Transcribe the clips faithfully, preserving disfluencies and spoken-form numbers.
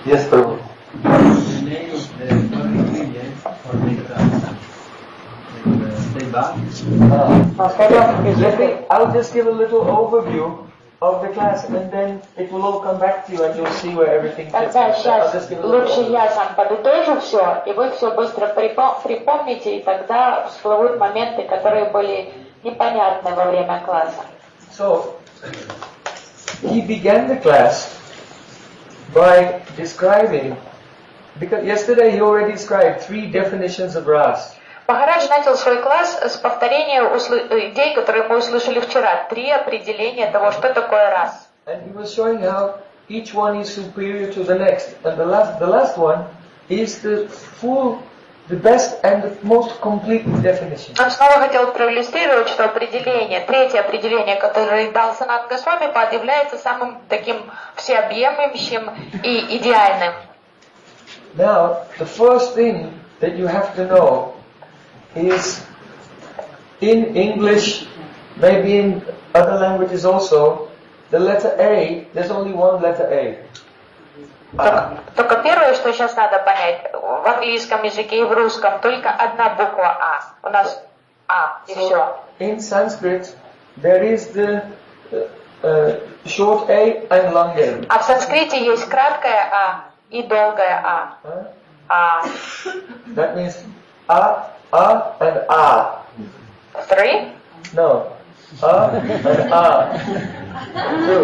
Yes, Prabhu. The name of the ingredient for the class. Stay back. Uh, let me, I'll just give a little overview of the class, and then it will all come back to you, and you'll see where everything fits. Тогда сейчас лучше я сам подытожу все, и вы все быстро припом- припомните, и тогда всплывут моменты, которые были непонятны во время класса. So, he began the class by describing, because yesterday he already described three definitions of ras. Махарадж начал свой класс с повторения усл- идей, которые мы услышали вчера. Три определения того, что такое рас. And he was showing how each one is superior to the next. And the last, the last one is the full, the best and the most complete definition. Он снова хотел проиллюстрировать, что определение, третье определение, которое дал Санат Госвами, является самым таким всеобъемлющим и идеальным. Now, the first thing that you have to know is in English, maybe in other languages also, the letter A, there's only one letter A. Только, только первое, что сейчас надо понять, в английском языке и в русском только одна буква А. У нас А, и So, все. in Sanskrit, there is the uh, uh, short A and long A. А в санскрите есть краткое А и долгое А. Huh? А. That means A, A and A. Three? No. A and A. Two.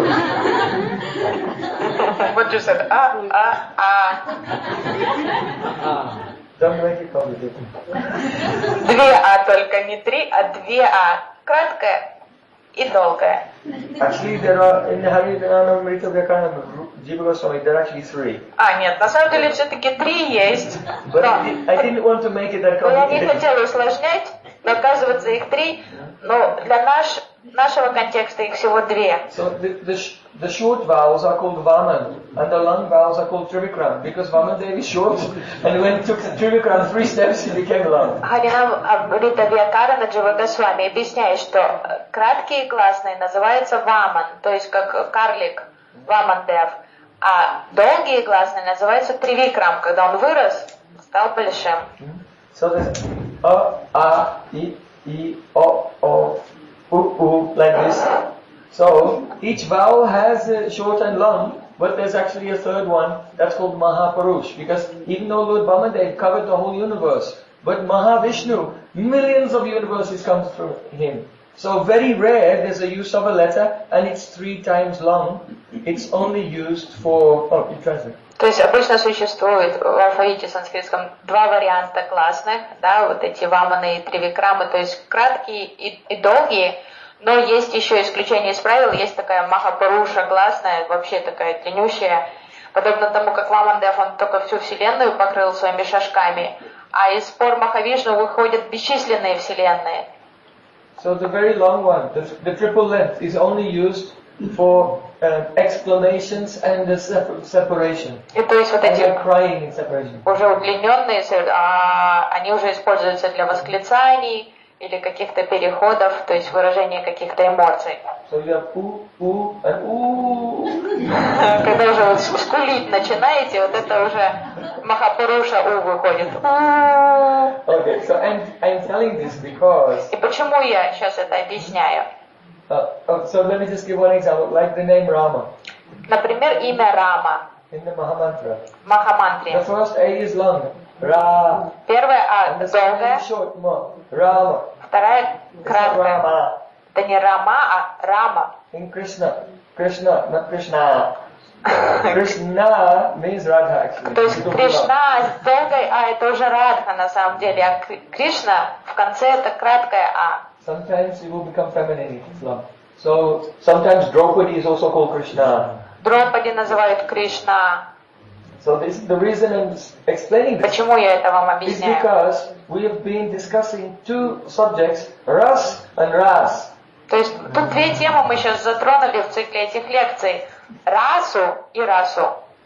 What you said? А, А, А. Don't make it complicated. Две А только, не три, а две А. Краткое и долгое. Actually, there are, in the Harinam Rita Vyakarna Jiva Goswami, there are actually three. А, нет, на самом деле все-таки три есть. But Но, I, did, I didn't want to make it that но я не complicated. хотела усложнять, но оказывается их три. Но для наш, нашего контекста их всего две. So the, the, sh- the short vowels are called Vaman, and the long vowels are called Trivikram, because Vaman Dev is short, and when it took Trivikram three steps, it became long. Харинам Рита Вьякарана Джива Госвами объясняет, что краткие гласные называются ваман, то есть как карлик, ваман дев, а долгие гласные называются тривикрам, когда он вырос, стал большим. So there's A, A, I, I, O, O, U, U, like this. So each vowel has a short and long, but there's actually a third one that's called Mahapurush, because even though Lord Brahmadev covered the whole universe, but Mahavishnu, millions of universes come through him. So very rare there's a use of a letter, and it's three times long. It's only used for, oh, you translate. То есть обычно существует в алфавите санскритском два варианта гласных, да, вот эти ваманы и тривикрамы, то есть краткие и, и долгие, но есть еще исключение из правил, есть такая махапуруша гласная, вообще такая длиннющая, подобно тому, как Вамандев, он только всю вселенную покрыл своими шажками, а из спор Махавишну выходят бесчисленные вселенные. So the very long one, the, the triple length, is only used for uh, explanations and the separ- separation. И то есть вот And эти they're crying in separation. уже удлиненные, а, они уже используются для восклицаний или каких-то переходов, то есть выражения каких-то эмоций. So you have ooh, ooh, and ooh. Когда уже вот скулить начинаете, вот это уже Махапуруша У выходит. Okay, so I'm, I'm telling this because, И почему я сейчас это объясняю? uh, uh, so let me just give one example, like the name Rama Например, имя Рама in the Mahamantra. в The Махамантре. first A is long, Ra, Первая А and the second долгая, is short, Mo, Rama. вторая It's not краткая. Rama. Это не Рама, а Рама. In Krishna, Krishna, not Krishna. Krishna means Radha actually. То есть Кришна с долгой А это уже Радха на самом деле, а Кри- Кришна в конце это краткая А. Sometimes it will become feminine if it's long. So sometimes Draupadi is also called Krishna. Дропади называют Кришна. So this the reason I'm s- explaining this Почему я это вам is объясняю? because we have been discussing two subjects, Ras and Ras. То есть тут две темы мы сейчас затронули в цикле этих лекций. Расу и расу.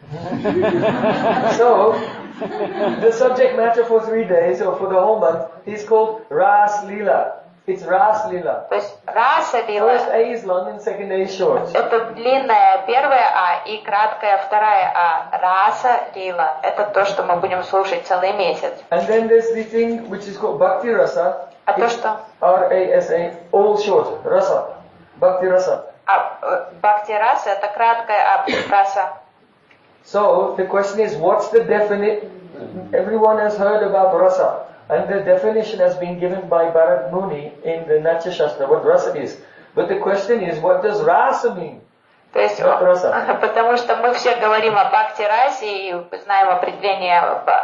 So the subject matter for three days or for the whole month is called Ras Leela. it's Ras Lila. То есть раса лила First A is long and second A is short. это длинная первая А и краткая вторая А. Раса лила это то, что мы будем слушать целый месяц. And then there's the thing which is called Bhakti Rasa. А то, что R A S A, all short. Rasa. Bhakti Rasa. а, э, бхакти раса это краткая А раса. So the question is, what's the definition? Everyone has heard about Rasa. And the definition has been given by Bharat Muni in the Natya Shastra, what Rasa is. But the question is, what does Rasa mean? То есть, Not Rasa. потому что мы все говорим о бхакти расе и знаем определение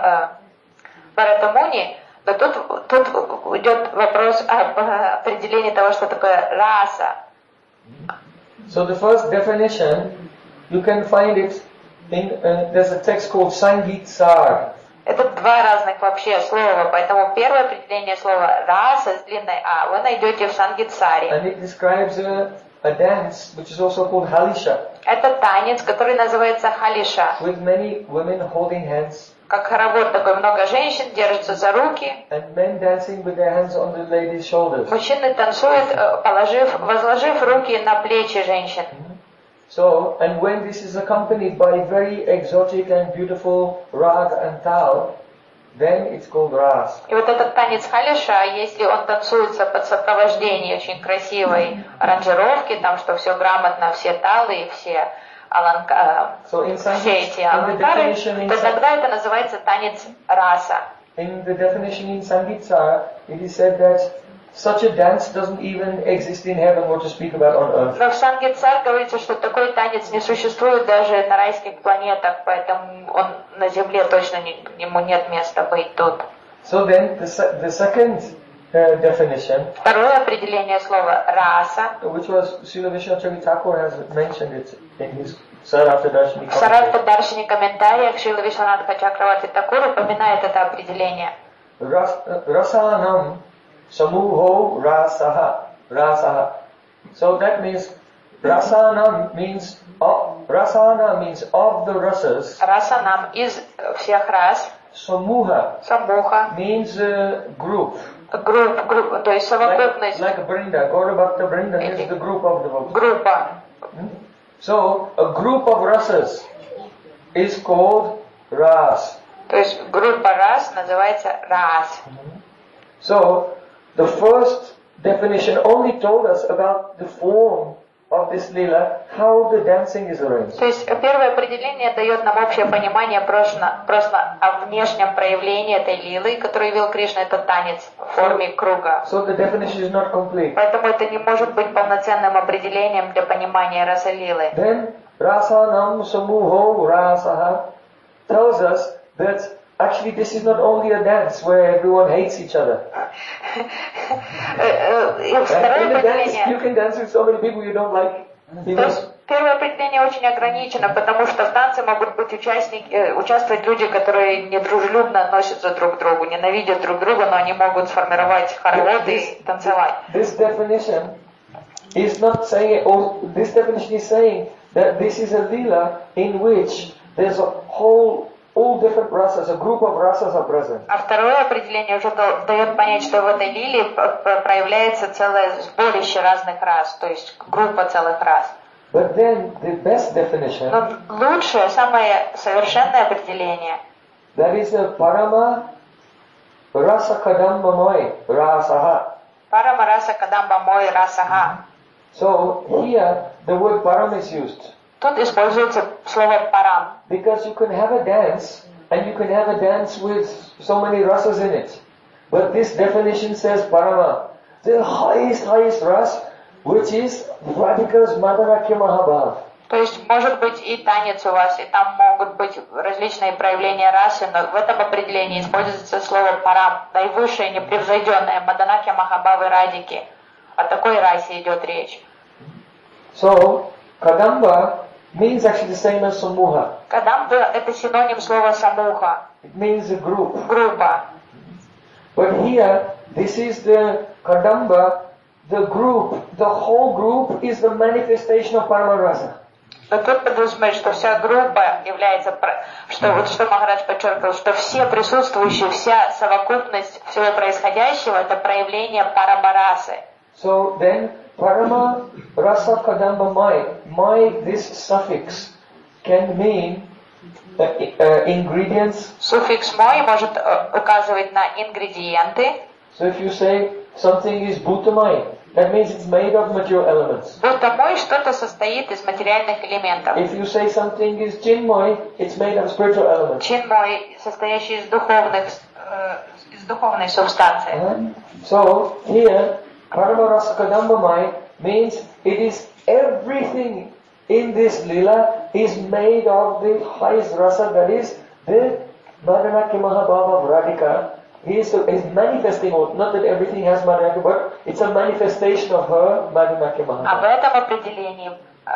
Бхаратамуни, но тут, тут идет вопрос об определении того, что такое раса. So the first definition, you can find it in, uh, there's a text called Sangit Sar. Это два разных вообще слова, поэтому первое определение слова раса с длинной А вы найдете в Сангитсаре. And it describes a, a dance which is also called Halisha, Это танец, который называется халиша. with many women holding hands Как хоровод такой, много женщин держатся за руки. and men dancing with their hands on the ladies' shoulders. Мужчины танцуют, э, положив, возложив руки на плечи женщин. So, and when this is accompanied by very exotic and beautiful rag and tal, then it's called ras. И вот этот танец халиша, если он танцуется под сопровождение очень красивой аранжировки, там что все грамотно, все талы, все, аланка, So in все Sangit, эти in the аланкары, definition in, то Sang- тогда это называется танец раса. in the definition in Sangitsar, it is said that such a dance doesn't even exist in heaven, what to speak about on earth. Но в Сангитсар говорится, что такой танец не существует даже на райских планетах, поэтому он на Земле точно не, ему нет места быть тут. So then, the, se- the second uh, definition, Второе определение слова раса. which was Srila Vishwanath Thakur has mentioned it in his Sarafta Darshini В Саратта Даршине комментариях Шрила Вишванатха Чакраварти Такур упоминает это определение. Ras, uh, Rasanam Samuho Rasaha Rasaha. So that means Rasanam means of, Rasana means of the rasas. Раса нам из всех рас, Samuha самуха, means uh, group. групп, групп, то есть Like, совокупность, like Brinda, Gaura Bhakta Brinda is the group of devotees. группа. So a group of rasas is called ras. То есть группа рас называется рас. So the first definition only told us about the form of this lila, how the dancing is arranged. То есть первое определение дает нам общее понимание просто, просто о внешнем проявлении этой лилы, которую вел Кришна, это танец в форме круга. So the definition is not complete. Поэтому это не может быть полноценным определением для понимания раса лилы. Then Rasanam Samuho Rasaha tells us that actually this is not only a dance where everyone hates each other. И And второе in a dance определение. you can dance with so many people you don't like. То Even есть первое определение очень ограничено, потому что в танце могут быть участники, э, участвовать люди, которые недружелюбно относятся друг к другу, ненавидят друг друга, но они могут сформировать хоровод и танцевать. This definition is not saying, or this definition is saying that this is a lila in which there's a whole, all different rasas, a group of rasas are present. А второе определение уже да- дает понять, что в этой лилии п- п- проявляется целое сборище разных рас, то есть группа целых рас. But then the best definition, Но лучшее, самое совершенное определение, that is a parama rasa kadambamai rasaha. парама раса кадамба мой расага. So here the word param is used Тут используется слово парам. because you can have a dance and you can have a dance with so many rasas in it. But this definition says parama, the highest, highest ras, which is Radhika's Madanakya Mahabhav. То есть может быть и танец у вас, и там могут быть различные проявления расы, но в этом определении используется слово парам, наивысшее, непревзойденное, Маданакья Махабавы Радики. О такой расе идет речь. So, Kadamba means actually the same as Samuha. Кадамба — это синоним слова самуха, It means a group. группа. But here, this is the Kadamba, the group, the whole group is the manifestation of Paramarasa. Но тут подразумевает, что вся группа является, что вот что Махарадж подчеркивал, что все присутствующие, вся совокупность всего происходящего это проявление парамарасы. So then, parama rasa kadamba mai, mai, this suffix can mean uh, uh, ingredients. Суффикс мой может указывать на ингредиенты. So if you say something is bhutamai, that means it's made of material elements. Будто мой что-то состоит из материальных элементов. If you say something is chinmay, it's made of spiritual elements. Чин мой состоящий из духовных, э, из духовной субстанции. Uh-huh. So here, parama rasa kadamba mai means it is everything in this lila is made of the highest rasa, that is the Madhanakya Mahabhava of Radhika. He is, is manifesting, not that everything has Madhanakya, but it's a manifestation of her Madhanakya А в Mahabhava. этом определении э,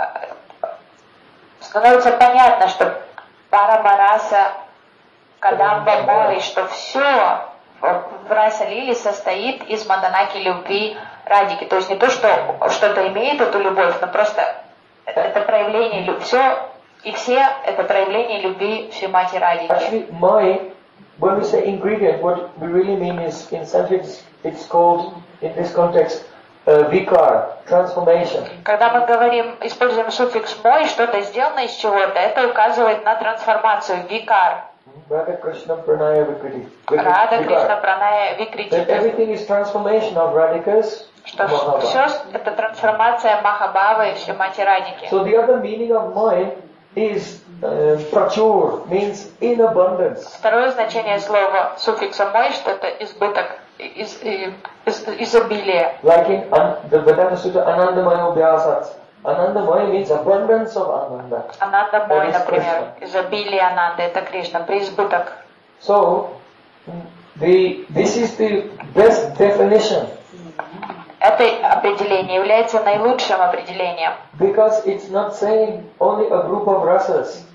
становится понятно, что парамараса кадамба мой, что все в раса лили состоит из Маданаки любви Радики. То есть не то, что что-то имеет эту любовь, но просто это проявление любви. Все и все это проявление любви Шримати Радики. Actually, my, when we say ingredient, what we really mean is, in Sanskrit, it's called, in this context, uh, vikar, transformation. Когда мы говорим, используем суффикс мой, что-то сделано из чего-то, это указывает на трансформацию, викар. Radha Krishna Pranaya Vikriti. Рада Кришна Праная That Викрити. everything is transformation of Radhika's Что Mahabhava. все это трансформация Махабхавы и Шримати Радики. So the other meaning of my is uh, prachur, means in abundance. Второе значение слова суффикса мой, что это избыток, из, из, изобилие. Like in an, the Vedanta Sutta, Anandamaya Vyasat. Anandamaya means abundance of Ananda. Ананда мой, That is например, Krishna. изобилие Ананда, это Кришна, преизбыток. So, the, this is the best definition. Это определение является наилучшим определением. Because it's not saying only a group of rasas,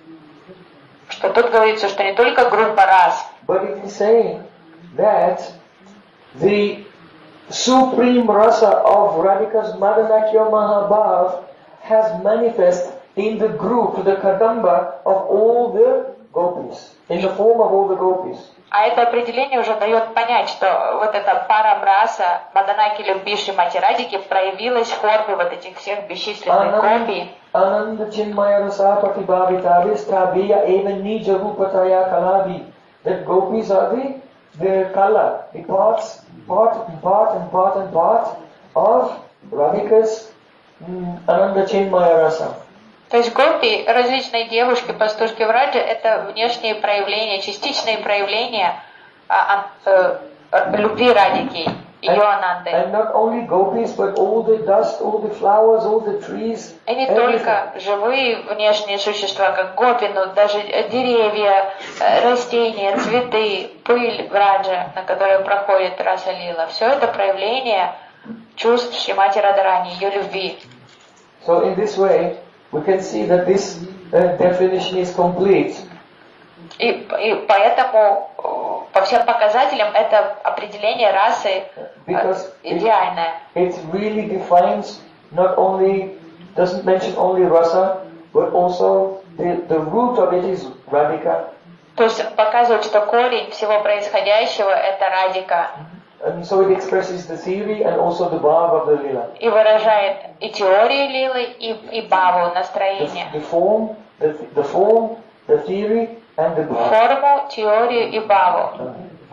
Что тут говорится, что не только группа рас, but it is saying that the supreme rasa of Radhika's Madhanakya Mahabhav has manifest in the group, the Kadamba of all the gopis, in the form of all the gopis. а это определение уже дает понять, что вот эта парамраса Маданаки любви Шримати Радики проявилась в форме вот этих всех бесчисленных гопи. Ananda Chinmaya Rasa Patibhavitavistabhiya Eva Nija Rupataya Kalavi. That gopis are the, the kala, the parts, part and part and part and part of Radhika's mm, Ananda Chinmaya Rasa. То есть гопи, различные девушки, пастушки в Раджи, это внешние проявления, частичные проявления а, а, э, любви Радики, ее Ананды. And not only gopis, but all the dust, all the flowers, all the trees, И не everything. только живые внешние существа, как гопи, но даже деревья, э, растения, цветы, пыль в Радже, на которой проходит Раса Лила. Все это проявление чувств Шримати Радхарани, ее любви. So in this way, we can see that this uh, definition is complete. И, и поэтому э, по всем показателям это определение расы э, Because it, идеальное. it really defines not only, doesn't mention only rasa, but also the, the root of it is radhika. То есть показывает, что корень всего происходящего это радика. And so it expresses the theory and also the bhav of the lila. И выражает и теорию лилы, и, и бхаву, The, настроение. the form, the, the form, the theory, and the bhav. Форму, теорию и бхаву.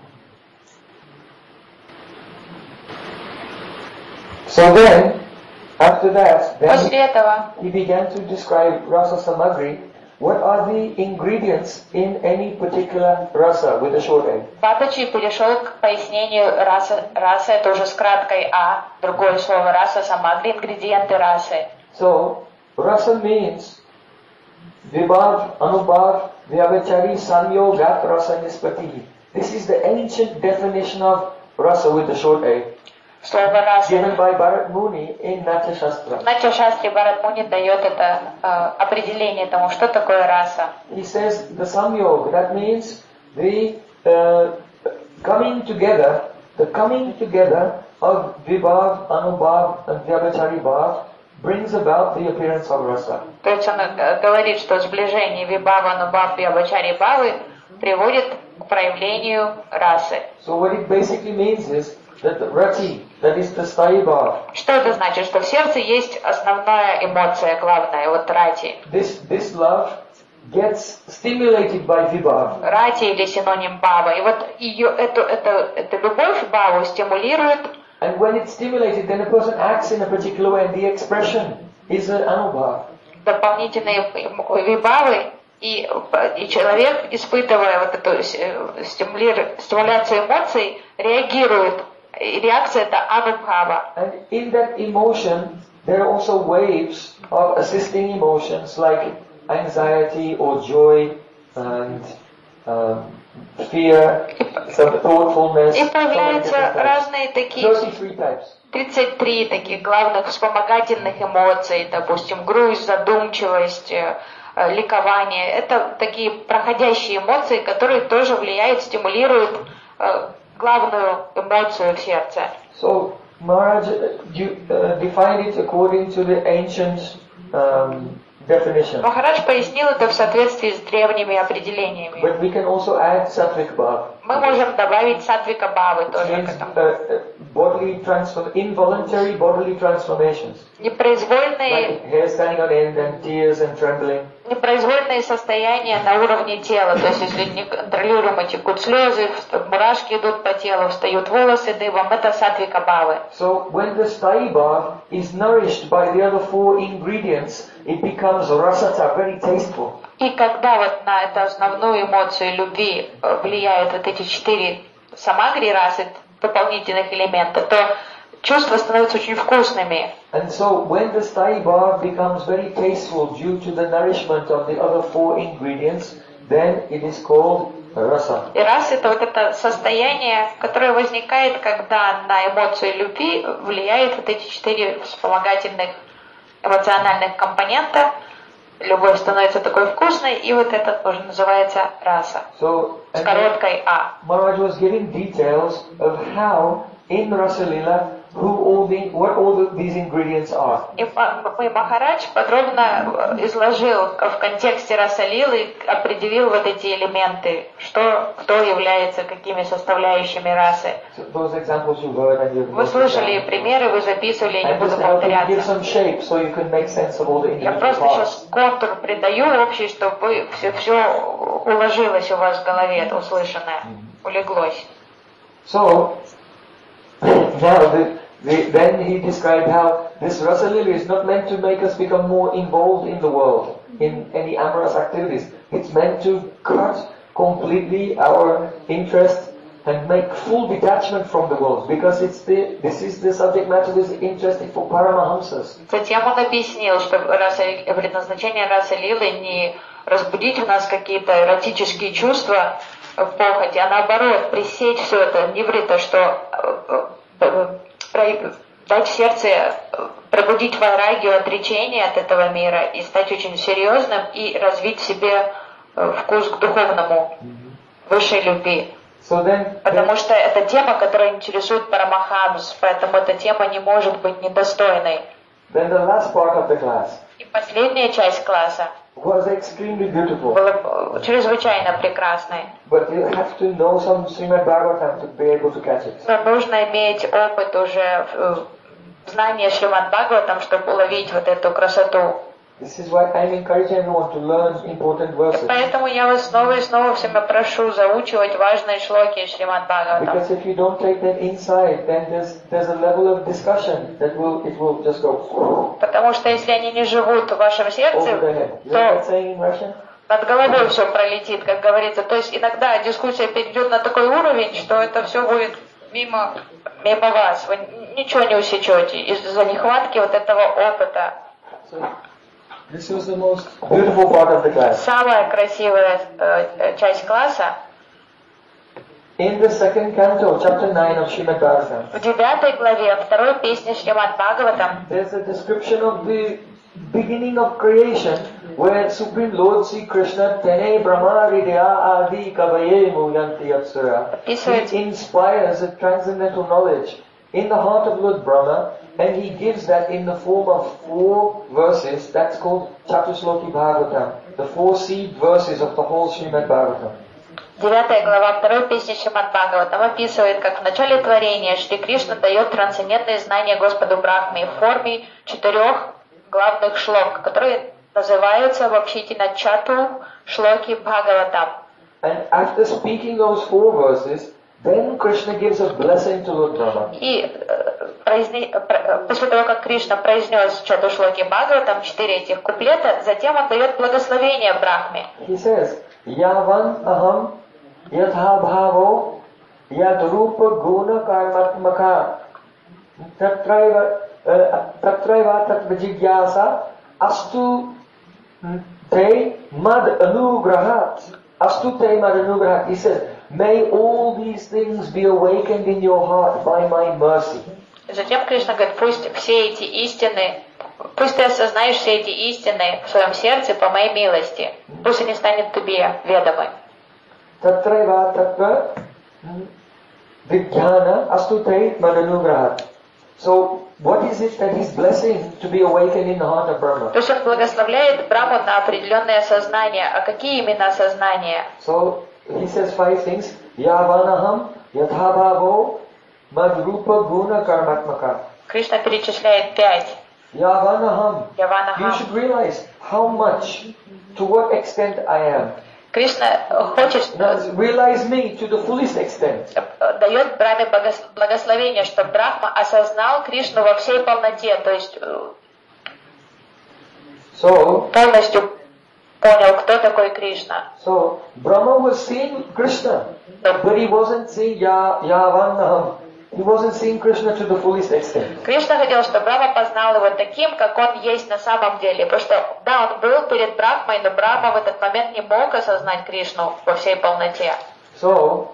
So then, after that, then После этого he began to describe rasa samagri. What are the ingredients in any particular rasa with a short a? Бабаджи перешел к пояснению расы. Раса это уже с краткой А, другое слово раса, самагри, ингредиенты расы. So, rasa means vibhav, anubhav, vyavachari, samyogat rasa nispati. This is the ancient definition of rasa with the short a, Слово раса. given by Bharat Muni in Natya Shastra. Натя Шастри Бхарат Муни дает это э, определение тому, что такое раса. He says the samyog, that means the uh, coming together, the coming together of vibhav, anubhav, and vyavachari bhav, brings about the appearance of rasa. То есть он э, говорит, что сближение вибхава, анубхав, вьябхачари бхавы приводит к проявлению расы. So what it basically means is that the rati, that is the sthayi bhav, Что это значит? Что в сердце есть основная эмоция, главная, вот рати. this, this love gets stimulated by vibhav. Рати или синоним бхава. И вот ее, эту, эту, эту любовь бхаву стимулирует. And when it's stimulated, then a person acts in a particular way, and the expression is an anubhav. Дополнительные вибхавы, и, и человек, испытывая вот эту стимули- стимуляцию эмоций, реагирует. И реакция это анубхава. And in that emotion, there are also waves of assisting emotions like anxiety or joy and um, fear, some thoughtfulness. И so many появляются different types. разные такие thirty-three types. тридцать три таких главных вспомогательных эмоций, допустим, грусть, задумчивость, э, э, ликование. Это такие проходящие эмоции, которые тоже влияют, стимулируют э, главную эмоцию в сердце. So Maharaj you, uh, defined it according to the ancient um, definition. Махарадж пояснил это в соответствии с древними определениями. But we can also add sattvic bhav. Мы можем добавить сатвика бхавы It тоже к means этому. uh, uh, bodily transform, involuntary bodily transformations, Непроизвольные, like hair standing on end and tears and trembling. непроизвольные состояния на уровне тела. То есть, если неконтролируемо текут слезы, вст- мурашки идут по телу, встают волосы дыбом, это сатвика бхавы. So when the sthayi bhav is nourished by the other four ingredients, it becomes rasata, very tasteful. И когда вот на эту основную эмоцию любви э, влияют вот эти четыре самагри расы, дополнительных элементов, то чувства становятся очень вкусными. And so when the sthayi bhav becomes very tasteful due to the nourishment of the other four ingredients, then it is called rasa. И раз это вот это состояние, которое возникает, когда на эмоцию любви влияют вот эти четыре вспомогательных эмоциональных компонента, любовь становится такой вкусной, и вот это тоже называется раса. So С and короткой А. Maharaj was giving details of how in Rasa Lila, who all the, what all the, these ingredients are. И мой Махарадж подробно изложил в контексте Раса-лилы, определил вот эти элементы, что, кто является какими составляющими расы. So those examples you heard and you've Вы noted слышали down. примеры, вы записывали, я не I'm буду just helping give повторяться. some shape so you can make sense of all the Я individual просто parts. сейчас контур придаю общий, чтобы все, все уложилось у вас в голове, это услышанное, улеглось. So now the, the, then he described how this Rasa Lila is not meant to make us become more involved in the world, in any amorous activities. It's meant to cut completely our interest and make full detachment from the world, because it's the, this is the subject matter that is interesting for Paramahamsas. Затем он объяснил, что раса, предназначение расы Лилы не разбудить у нас какие-то эротические чувства в похоти, а наоборот, пресечь все это, неврито, что э, э, дать в сердце, э, пробудить вайрагию, отречение от этого мира и стать очень серьезным и развить в себе э, вкус к духовному, высшей любви. So then, Потому then что это тема, которая интересует Парамахамс, поэтому эта тема не может быть недостойной. then the last part of the class И последняя часть класса was extremely beautiful. была чрезвычайно прекрасной. But you have to know some Srimad Bhagavatam to be able to catch it. Но нужно иметь опыт уже, э, знание Шримад Бхагаватам, чтобы уловить вот эту красоту. This is why I'm encouraging everyone to learn important И verses. поэтому я вас снова и снова всеми прошу заучивать важные шлоки Шримад Бхагаватам. Because if you don't take that inside, then there's there's a level of discussion that will it will just go Потому что если они не живут в вашем over the сердце, head. You know то that saying in Russian? над головой все пролетит, как говорится. То есть иногда дискуссия перейдет на такой уровень, что это все будет мимо, мимо вас. Вы ничего не усечете из-за нехватки вот этого опыта. So this was the most beautiful part of the class. Самая красивая э, часть класса In the second canto, chapter nine of Srimad Bhagavatam, в девятой главе второй песни Шримад Бхагаватам there's a description of the beginning of creation where Supreme Lord Sri Krishna Tene Brahma Hridaya Adi Kavaye Muyanti Apsara. He inspires a transcendental knowledge in the heart of Lord Brahma And he gives that in the form of four verses. That's called Chatusloki Bhagavatam. The four seed verses of the whole Srimad Bhagavatam. Девятая глава второй песни Шримад Бхагаватам описывает, как в начале творения Шри Кришна дает трансцендентные знания Господу Брахме в форме четырех главных шлок, которые называются обобщительно Чату Шлоки Бхагаватам. And after speaking those four verses, then Krishna gives a blessing to Lord Brahma. И произне... после того, как Кришна произнес Чату Шлоки Бхагаватам, четыре этих куплета, затем он дает благословение Брахме. He says, Yavan aham yatha bhavo yad rupa guna karmatmaka tatraiva tatraiva tatvajijyasa astu te mad anugrahat. Astu te mad anugrahat. He says, may all these things be awakened in your heart by my mercy. Затем Кришна говорит, пусть все эти истины, пусть ты осознаешь все эти истины в своем сердце по моей милости. Пусть они станут тебе ведомы. Tatraiva tatva vijnana astu te mad anugrahat. So, what is it that he's blessing to be awakened in the heart of Brahma? То есть он благословляет Брахму на определенное осознание. А какие именно осознания? So, he says five things. Yavanaham yathabhavo madrupa guna karmatmaka. Кришна перечисляет пять. Yavanaham. You Яванахам. should realize how much, to what extent I am. Кришна хочет, Now, realize me to the fullest extent. дает Брахме благословение, чтобы Брахма осознал Кришну во всей полноте, то есть So, полностью понял, кто такой Кришна. so Brahma was seeing Krishna, but he wasn't seeing Ya Yavanaham. He wasn't seeing Krishna to the fullest extent. Кришна хотел, чтобы Брахма познал его таким, как он есть на самом деле. Потому что, да, он был перед Брахмой, но Брахма в этот момент не мог осознать Кришну во всей полноте. So,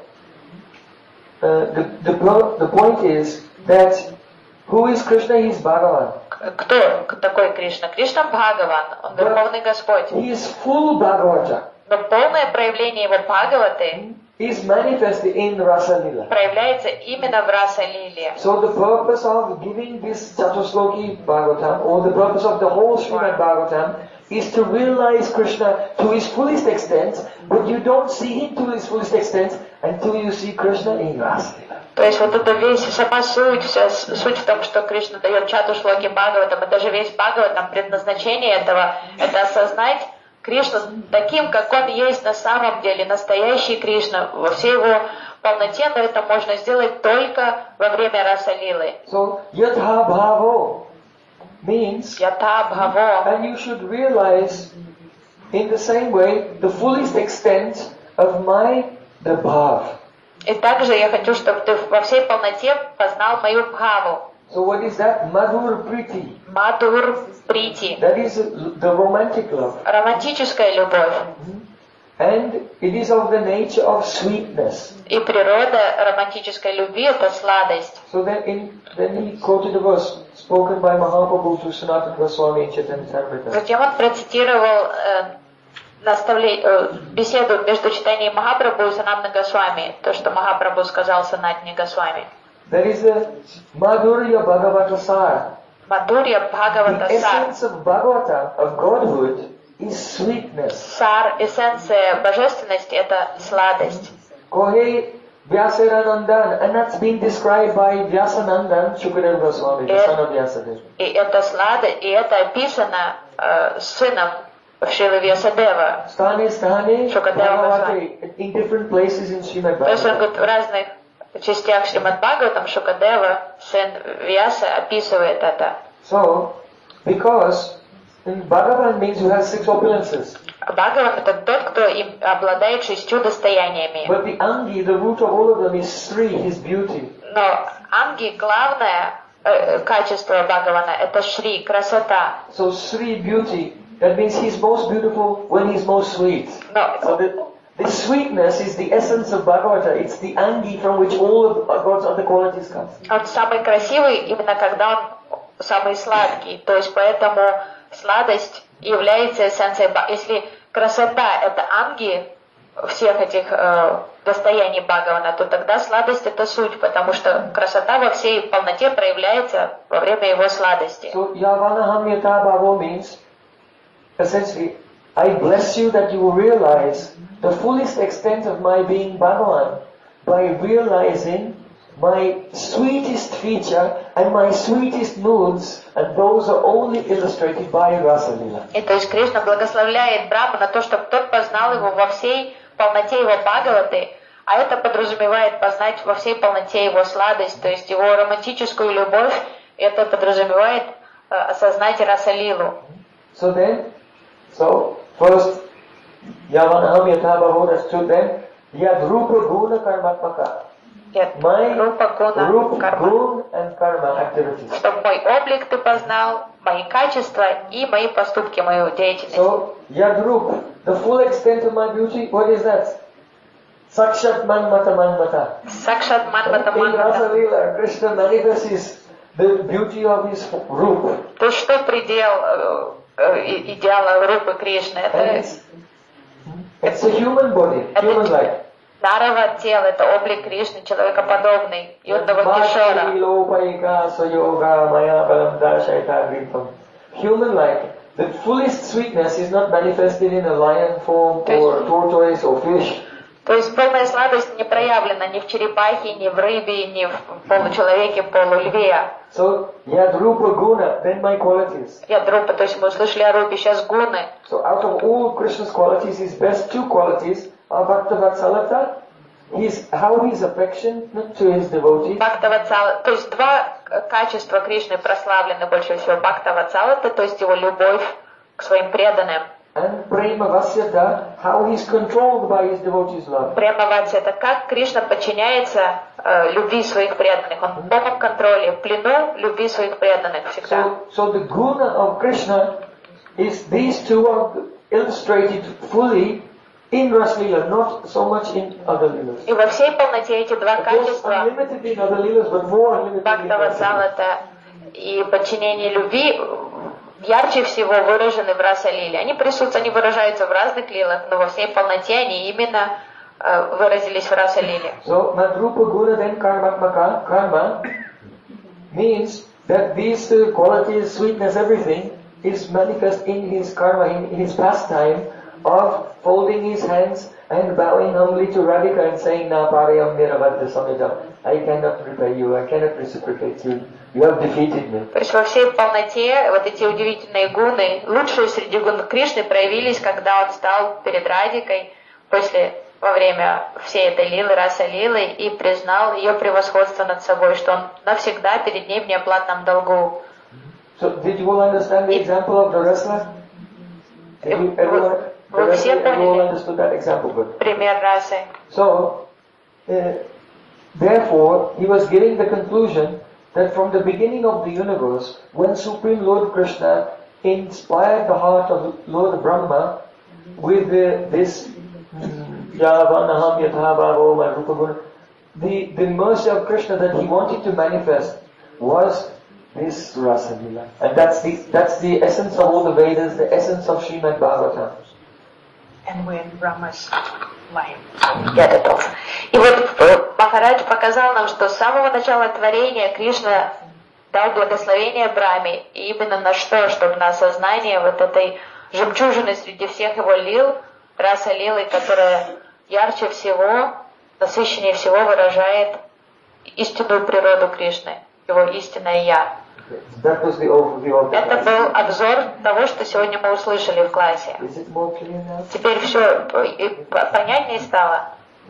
uh, the, the, the point is that who is Krishna? He is Bhagavan. Кто такой Кришна? Кришна Бхагаван, он Верховный Господь. He is full Bhagavata. Но полное проявление его Бхагаваты Is manifested in Rasa Lila. проявляется именно в Раса-лиле. So the purpose of giving this Chatusloki Bhagavatam, or the purpose of the whole Srimad Bhagavatam, is to realize Krishna to his fullest extent, but you don't see him to his fullest extent until you see Krishna in Rasa Lila. То есть вот это весь, сама суть, вся суть в том, что Кришна дает Чату Шлоки Бхагаватам, и даже весь Бхагаватам, предназначение этого, это осознать Кришну таким, как он есть на самом деле, настоящий Кришна во всей его полноте, но это можно сделать только во время Раса-лилы. So, Yatha Bhavo means, Ята Бхаво. and you should realize in the same way the fullest extent of my the bhav. И также я хочу, чтобы ты во всей полноте познал мою Бхаву. So what is that? Madhur Priti. Мадур Прити. That is the romantic love. Романтическая любовь. And it is of the nature of sweetness. И природа романтической любви — это сладость. So then, in, then he quoted a verse spoken by Mahaprabhu to Sanatana Goswami in Chaitanya Charitamrita. Затем он процитировал э, наставле- э, беседу между читанием Махапрабху и Санатаной Госвами, то, что Махапрабху сказал Санатане Госвами. There is a Madhurya Bhagavata Sar. Мадурья The Бхагавата Сар. essence of Bhagavata, of Godhood, is sweetness. Сар, эссенция божественности — это сладость. Kohe Vyasaranandan, and that's been described by Vyasanandan Shukadeva Goswami, the son of Vyasadeva. И это сладость, и это описано э, сыном Шрилы Вьясадева. Stane Stane Shukadeva Bhagavate, in different places in Srimad То есть он Bhagavatam. говорит, в разных частях Шримад Бхагаватам Шукадева, сын Вьяса, описывает это. So, because in Bhagavan means who has six opulences. Бхагаван — это тот, кто им обладает шестью достояниями. But the Angi, the root of all of them is Sri, his beauty. Но Анги, главное э, качество Бхагавана — это Шри, красота. So Sri beauty, that means he's most beautiful when he's most sweet. Но So the, the sweetness is the essence of Bhagavata. It's the Angi from which all of God's other qualities come. он самый красивый именно когда он самый сладкий. То есть поэтому сладость является эссенцией. Ба- Если красота — это Анги, всех этих э, достояний Бхагавана, то тогда сладость это суть, потому что красота во всей полноте проявляется во время его сладости. So Yavanaham Yatha Bhavo means essentially, I bless you that you realize the fullest extent of my being Bhagavan by realizing my sweetest feature and my sweetest moods, and those are only illustrated by Rasa Lila. И то есть Кришна благословляет Брахму на то, чтобы тот познал его во всей полноте его Бхагаваты, а это подразумевает познать во всей полноте его сладость, то есть его романтическую любовь, это подразумевает э, осознать Раса-лилу. So then, so first, Yavanaham Yatha Bhavo, that's true. Then, Yad Rupa Guna Karmatmaka. My Рупа, гуна, Rupa, карма. Gun and Karma activities. Чтобы мой облик ты познал, мои качества и мои поступки, мою деятельность. So, Yad Rupa, the full extent of my beauty, what is that? Sakshat Manmata Manmata. Сакшат манмата In Rasa манмата. Lila, Krishna manifests the beauty of his Rupa. То есть что предел э, э, и- идеала Рупы Кришны? And Это it's, it's a human body, human like. Нарава тело, это облик Кришны, человекоподобный, Юддава Кишора. Human like. The fullest sweetness is not manifested in a lion form or tortoise or fish. То есть полная сладость не проявлена ни в черепахе, ни в рыбе, ни в получеловеке, полульве. So, Yadrupa Guna, then my qualities. Ядрупа, то есть мы услышали о Рупе, сейчас гуны. So, out of all Krishna's qualities, his best two qualities are Bhaktavatsalata, his, how his affection to his devotees, Бхактаватсала, то есть два качества Кришны прославлены больше всего. Бхактаватсалата, то есть его любовь к своим преданным. and Prema Vasyata, how he's controlled by his devotees' love. Премавати, это как Кришна подчиняется э, любви своих преданных. Он в полном контроле, в плену любви своих преданных всегда. So, so the guna of Krishna is these two are illustrated fully in Rasa Leela, not so much in other leelas. И во всей полноте эти два Of course, качества, unlimited in other leelas, but more unlimited in Rasa Leela. Бхактаватсалата и подчинение любви, ярче всего выражены в Раса-лиле. Они присутствуют, они выражаются в разных лилах, но во всей полноте они именно э, выразились в Раса-лиле. So, Madrupa Guna then Karmatmaka, karma, means that these uh, qualities, sweetness, everything, is manifest in his karma, in, in his pastime of folding his hands and bowing humbly to Radhika and saying, Na parayam niravadya samidam. I cannot repay you, I cannot reciprocate you. You have defeated me. То есть во всей полноте вот эти удивительные гуны, лучшие среди гун Кришны, проявились, когда он стал перед Радикой после, во время всей этой лилы, Раса-лилы, и признал ее превосходство над собой, что он навсегда перед ней в неоплатном долгу. So, did you all understand the example of the wrestler? Did you, everyone, the Вы все wrestler, you all поняли understood that example? Good. пример расы. So, uh, therefore, he was giving the conclusion that from the beginning of the universe, when Supreme Lord Krishna inspired the heart of Lord Brahma with uh, this Yavanaham Yathabhavo Marupaguna, the, the mercy of Krishna that he wanted to manifest was this Rasa Leela. And that's the, that's the essence of all the Vedas, the essence of Srimad Bhagavatam. And when Brahma's life. Я готов. И вот Махарадж показал нам, что с самого начала творения Кришна дал благословение Брахме, и именно на что? Чтобы на осознание вот этой жемчужины среди всех его лил, раса лилы, которая ярче всего, насыщеннее всего выражает истинную природу Кришны, его истинное Я. That was the overview of the Это class. был обзор того, что сегодня мы услышали в классе. Is it more clear now? Теперь все понятнее стало.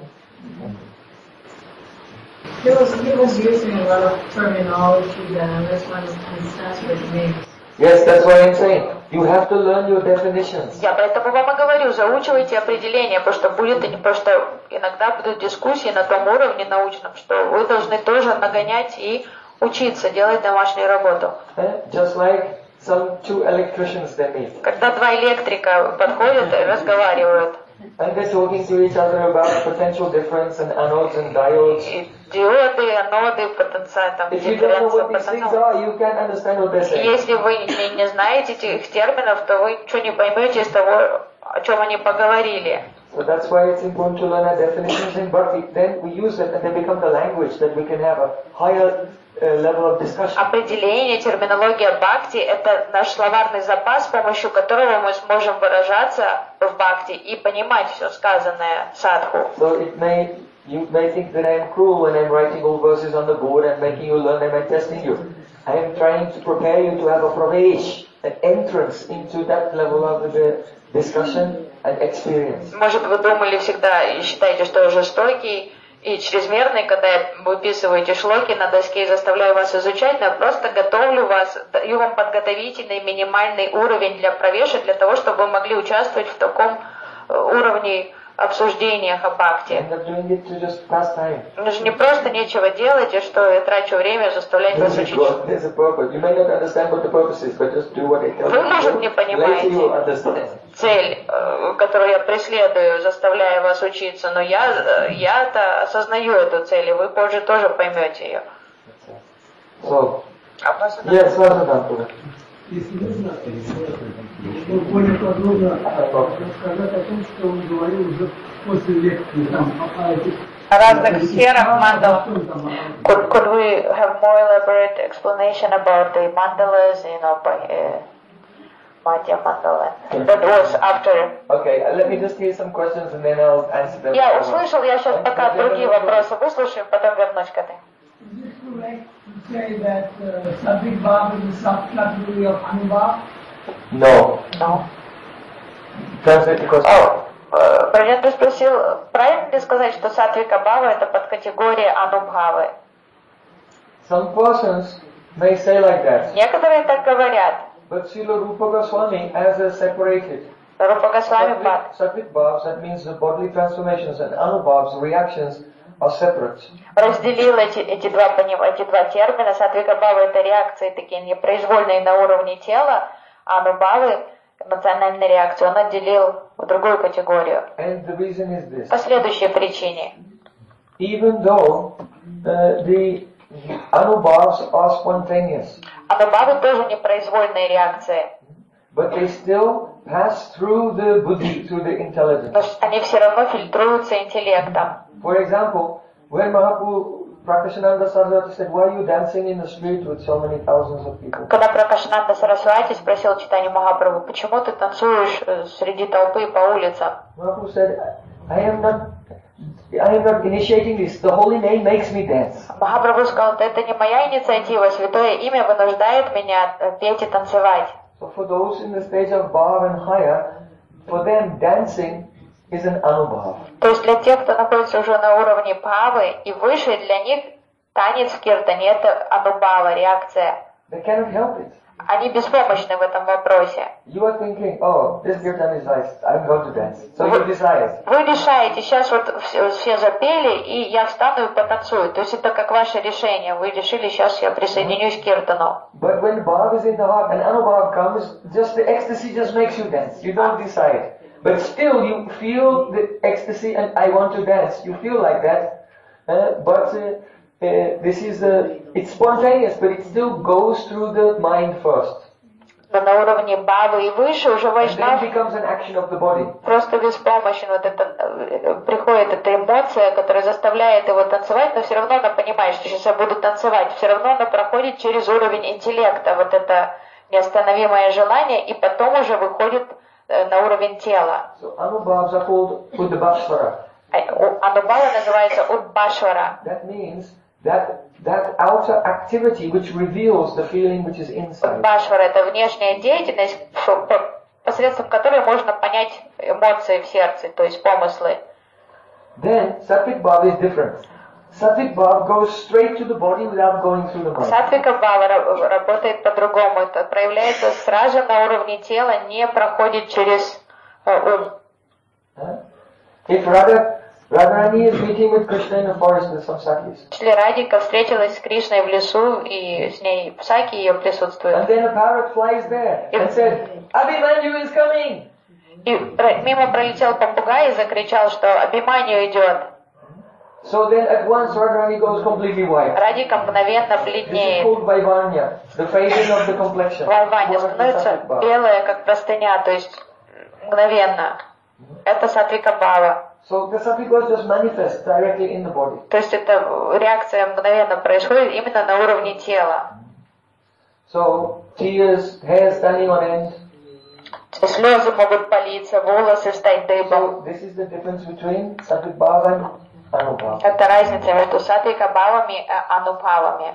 He was, he was using a lot of terminology that I just want to understand what it means. Yes, that's why I'm saying. You have to learn your definitions. Я поэтому вам и говорю, заучивайте определения, потому что будет, потому что иногда будут дискуссии на том уровне научном, что вы должны тоже нагонять и учиться, делать домашнюю работу. Eh? Just like some two electricians they meet. Когда два электрика подходят и разговаривают, And they're talking to each other about potential difference and anodes and diodes. и диоды, аноды, потенциал, там, If you don't know дифференция, what these things потенциал. are, you can't understand what they're saying. Если вы не, не знаете этих терминов, то вы ничего не поймете из того, о чем они поговорили. So that's why it's important to learn our definitions in Bhakti. Then we use it and they become the language that we can have a higher uh, level of discussion. Определение, терминология бхакти – это наш словарный запас, с помощью которого мы сможем выражаться в бхакти и понимать все сказанное садху. So it may, you may think that I am cruel when I'm writing all verses on the board and making you learn them and testing you. I am trying to prepare you to have a pravesh, an entrance into that level of the discussion and experience. Может, вы думали всегда и считаете, что я жестокий и чрезмерный, когда я выписываете шлоки на доске и заставляю вас изучать, но я просто готовлю вас, даю вам подготовительный минимальный уровень для правеша, для того, чтобы вы могли участвовать в таком уровне обсуждениях о бхакти. Ну же не просто нечего делать, и что я трачу время заставлять вас учить. Вы, может, не понимаете цель, которую я преследую, заставляя вас учиться, но я, я-то осознаю эту цель, и вы позже тоже поймете ее. So, yes, Если нужно, чтобы более подробно рассказать о том, что он говорил уже после лекции. О разных сферах мандал. Could, could we have more elaborate explanation about the mandalas, you know, by uh, Madhya Mandala? That was after. Okay, let me just hear some questions and then I'll answer them. Я услышал, я сейчас пока другие вопросы выслушаю, потом вернусь к этой. Say that uh, Satvik Bhav is the subcategory of Anubhav? No. No. Translate the question. Oh, Браджендра спросил, правильно ли сказать, что Сатвика Бхава это подкатегория Анубхавы? Some persons may say like that. Некоторые так говорят. But Srila Rupa Goswami has a separated. Рупа Госвами Бхат. Satvik Bhavs, that means the bodily transformations, and Anubhavs, reactions, are separate. Разделил эти, эти, два, эти два термина. Сатвика Бхава это реакции такие непроизвольные на уровне тела, а Анубхавы эмоциональные реакции он отделил в другую категорию. And the reason is this. По следующей причине. Even though uh, the Anubhavs are spontaneous, Анубхавы тоже непроизвольные реакции. but they still pass through the buddhi, through the intelligence. Но они все равно фильтруются интеллектом. For example, when Mahaprabhu Prakashananda Saraswati said, "Why are you dancing in the street with so many thousands of people?" Когда Пракашананда Сарасвати спросил Чайтанью Махапрабху, почему ты танцуешь среди толпы по улицам? Mahaprabhu said, "I am not, I am not initiating this. The holy name makes me dance." Махапрабху сказал, это не моя инициатива, святое имя вынуждает меня петь и танцевать. So for those in the stage of bhav and higher, for them dancing is an anubhav. То есть для тех, кто находится уже на уровне бхавы и выше, для них танец в киртане это анубхава, реакция. They cannot help it. Они беспомощны в этом вопросе. You are thinking, oh, this kirtan is nice, I'm going to dance. So you decide. Вы решаете, сейчас вот все, все запели, и я встану и потанцую. То есть это как ваше решение. Вы решили, сейчас я присоединюсь к киртану. But when bhav is in the heart and anubhav comes, just the ecstasy just makes you dance. You don't decide. But still you feel the ecstasy and I want to dance. You feel like that. Uh, but uh, uh, this is, uh, it's spontaneous, but it still goes through the mind first. Но на уровне бабы и выше уже And then вайшнав it becomes an action of the body. просто беспомощен. Вот это, приходит эта эмоция, которая заставляет его танцевать, но все равно она понимает, что сейчас я буду танцевать. Все равно она проходит через уровень интеллекта, вот это неостановимое желание, и потом уже выходит на уровень тела. So anubhavs are called Uddhabhasvara. Анубхава называется Удбашвара. That means that that outer activity which reveals the feeling which is inside. Удбашвара это внешняя деятельность, посредством которой можно понять эмоции в сердце, то есть помыслы. Then Satvik Bhav is different. Satvik Bhav goes straight to the body without going through the mind. Сатвика Бхава работает по-другому. Это проявляется сразу же на уровне тела, не проходит через ум. If Radha Radharani is meeting with Krishna in the forest with some sakis. Если Радика встретилась с Кришной в лесу и с ней саки ее присутствует. And then a parrot flies there and said, Abhimanyu is coming. И мимо пролетел попугай и закричал, что Абхиманью идет. So then at once Radharani goes completely white. Радика мгновенно This is бледнеет. called Vaivanya, the fading of the complexion. Вайванья становится белая, как простыня, то есть мгновенно. Это сатвика бхава. So the sattvic bhava just manifests directly in the body. То есть эта реакция мгновенно происходит именно на уровне тела. So tears, hair standing on end. Слезы могут палиться, волосы встать дыбом. So this is the difference between sattvic bhava and anubhava. Это разница между сатвика бхавами и анубхавами.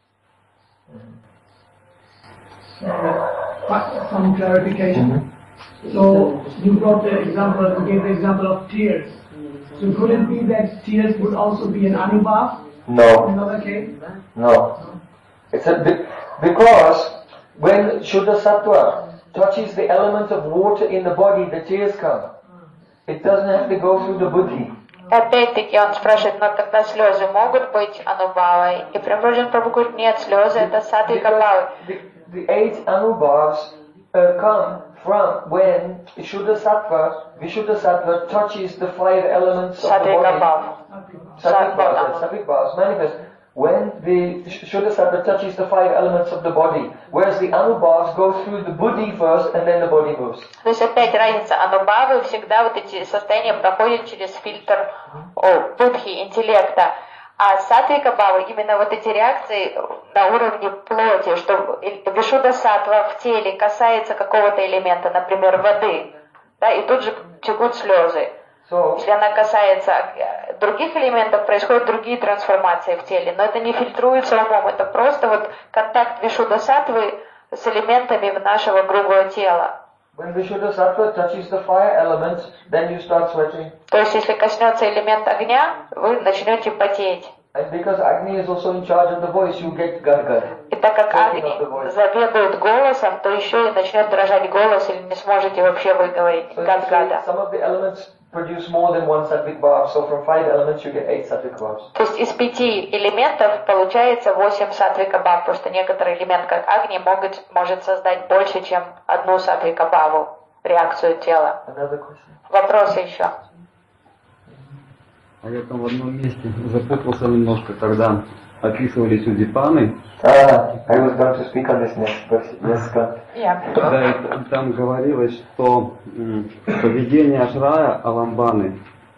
Some clarification. So you brought the example, you gave the example of tears. So could it be that tears would also be an anubhav in No, another case? no. It's a bit, because when Shuddha Sattva touches the element of water in the body, the tears come. It doesn't have to go through the buddhi. Опять-таки он спрашивает, но тогда слезы могут быть анубхавой? И Прабхупада Прабху говорит, нет, слезы это сатвика бхава. The, the eight anubhavs uh, come from when Shuddha Sattva, Vishuddha Sattva touches the five elements of the Сатвика body. бхава. Sattvic bhavs, yes, sattvic bhavs manifest when the Shuddha Sattva touches the five elements of the body, whereas the anubhavs go through the buddhi first and then the body moves. То есть опять разница, анубхавы всегда вот эти состояния проходят через фильтр о, будхи, интеллекта. А сатвика бхава, именно вот эти реакции на уровне плоти, что вишудда саттва в теле касается какого-то элемента, например, воды, да, и тут же текут слезы. So, Если она касается других элементов, происходят другие трансформации в теле, но это не фильтруется умом, это просто вот контакт вишудда саттвы с элементами нашего грубого тела. when Vishuddha Sattva touches the fire elements, then you start sweating. То есть, если коснется элемент огня, вы начнете потеть. And because Agni is also in charge of the voice, you get gargar. И так как Choking of the Агни voice. заведует голосом, то еще и начнет дрожать голос, или не сможете вообще выговорить So you гадгада. see, some of the elements produce more than one sattvic bhav. So from five elements, you get eight sattvic bhavs. То есть из пяти элементов получается восемь сатвика бхав, потому что некоторый элемент, как Агни, могут, может создать больше, чем одну сатвика бхаву, реакцию тела. Another question. Вопросы еще? А я там в одном месте запутался немножко, когда описывались удипаны. Ah, I was going to speak on this next, but yes, go. Да, и т- там говорилось, что м, поведение Ашрая Аламбаны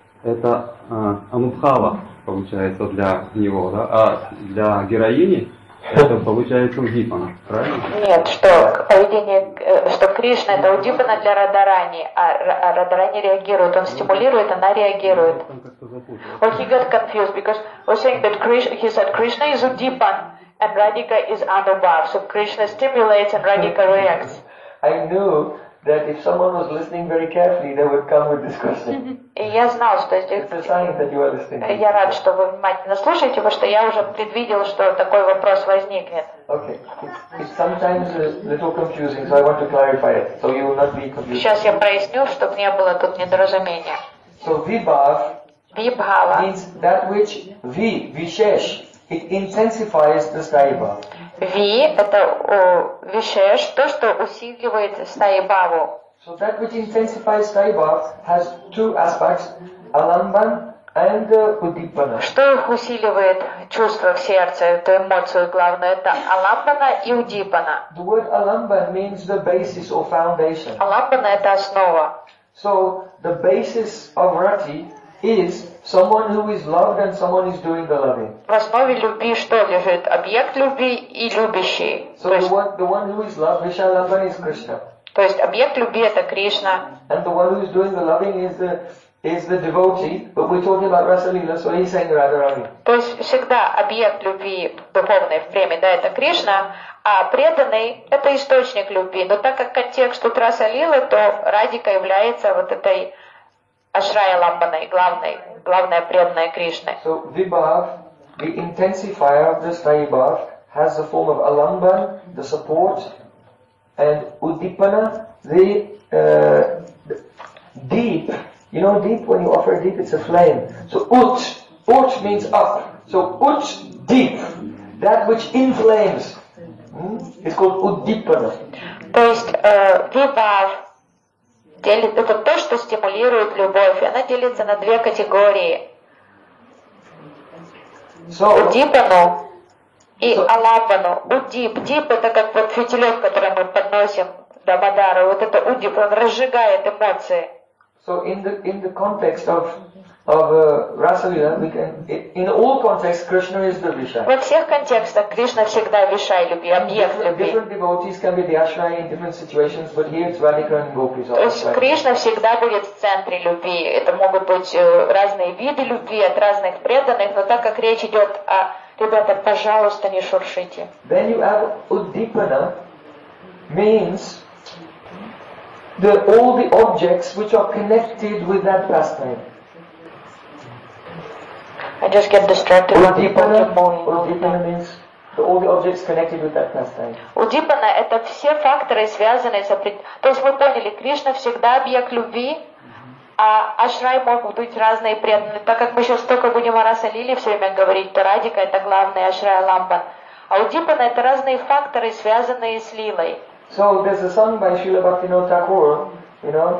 это а, анубхава, получается, для него, да? А для героини это получается удипана, правильно? Нет, что поведение, э, что Кришна это удипана для Радарани, а Ра- а Радарани реагирует, он стимулирует, она реагирует. Там как-то запутался. Well, he got confused because we're saying that Krishna, he said Krishna is Udipan and Radhika is Anubhav. So Krishna stimulates and Radhika reacts. I knew that if someone was listening very carefully, they would come with this question. И я знал, что здесь... It's a sign that you are listening. Я рад, что вы внимательно слушаете, потому что я уже предвидел, что такой вопрос возникнет. Okay. It's, it's sometimes a little confusing, so I want to clarify it, so you will not be confused. Сейчас я проясню, чтобы не было тут недоразумения. So Vibhav Вибхава. means that which Vi, Vishesh, it intensifies the Sthayi. Ви – это о, вишеш, то, что усиливает стаи бхаву. So that which intensifies Sthayi has two aspects, Alamban and uh, Udipana. Что их усиливает чувство в сердце, эту эмоцию главную, это аламбана и удипана. The word Alamban means the basis or foundation. Аламбана – это основа. So the basis of Rati is someone who is loved and someone who is doing the loving. В основе любви что лежит? Объект любви и любящий. So То the есть, one, the one who is loved, Vishalamban, is Krishna. то есть объект любви – это Кришна. And the one who is doing the loving is the is the devotee, but we're talking about Rasa Leela, so he's saying Radharani. То есть всегда объект любви духовной в преме, да, это Кришна, а преданный – это источник любви. Но так как контекст тут Раса Лилы, то Радика является вот этой Ашрая Ламбаной, главной, главная преданная Кришны. So Vibhav, the intensifier of the Sthayi Bhav, has the form of Alamban, the support, and Udipana, the, uh, the deep. You know deep, when you offer deep, it's a flame. So Ut, Ut means up. So Ut, deep, that which inflames, hmm, is called Udipana. То есть э, Вибхав делит, это то, что стимулирует любовь, и она делится на две категории. So, Удипану и So- Аламбану. Удип. Дип это как вот фитилек, который мы подносим до Мадары. Вот это удип, он разжигает эмоции. So in the in the context of of uh, Rasa Lila, we can in all contexts Krishna is the Vishaya. Во всех контекстах Кришна всегда вишай любви, объект Different, любви. different devotees can be the Ashraya in different situations, but here it's Radhika and Gopis. То есть Кришна всегда будет в центре любви. Это могут быть э, разные виды любви от разных преданных, но так как речь идет о ребята, пожалуйста, не шуршите. Then you have Uddipana, means the all the objects which are connected with that pastime. I just get distracted when people Uddipana, keep moving all the Uddipana time. means the, all the objects connected with that pastime. Удипана — это все факторы, связанные с определенным... То есть мы поняли, Кришна всегда объект любви, а ашрай могут быть разные преданные. Так как мы сейчас только будем о Раса Лиле все время говорить, то Радика — это главный, ашрай Ламбан. А Удипана — это разные факторы, связанные с Лилой. So there's a song by Srila Bhaktivinoda Thakur, you know,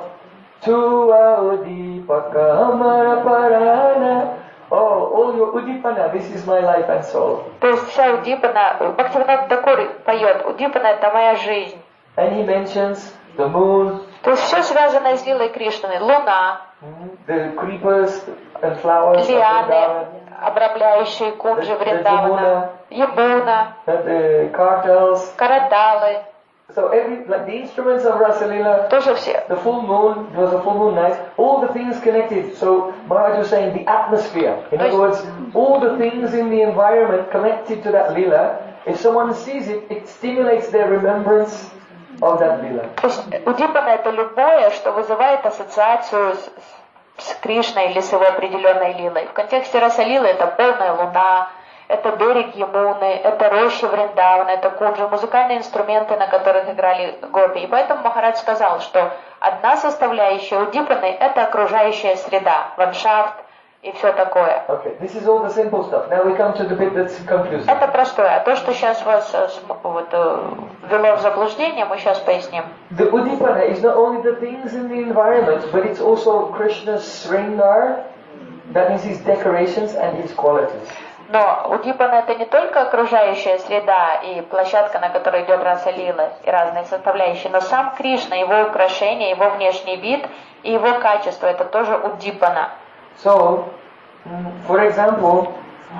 Tua Udipaka Amara Parana. Oh, all your Udipana, this is my life and soul. То есть вся Удипана, Бхактивинод Тхакур поет, Удипана — это моя жизнь. And he mentions the moon, То есть все связанное с Лилой Кришной. Луна, the creepers and flowers, of лианы, Vrindavan, обрамляющие кунджи The- the Вриндавана, Ямуна, and the cartels. Караталы, So every, like the instruments of Rasalila, тоже все. the full moon, it was a full moon night, all the things connected. So Maharaj was saying the atmosphere. In other words, all the things in the environment connected to that lila, if someone sees it, it stimulates their remembrance of that lila. То есть Удипана — это любое, что вызывает ассоциацию с, с Кришной или с его определенной лилой. В контексте Расалилы это полная луна, это берег Ямуны, это роща Вриндавана, это кунджи, музыкальные инструменты, на которых играли гопи. И поэтому Махарадж сказал, что одна составляющая Удипаны — это окружающая среда, ландшафт и все такое. Okay, this is all the simple stuff. Now we come to the bit that's confusing. Это простое. А то, что сейчас вас э, см- вот, э, ввело в заблуждение, мы сейчас поясним. The Udipana is not only the things in the environment, but it's also Krishna's Sringar, that means his decorations and his qualities. Но Удипана — это не только окружающая среда и площадка, на которой идет Раса Лилы и разные составляющие, но сам Кришна, его украшения, его внешний вид и его качество — это тоже Удипана. So, mm, for example,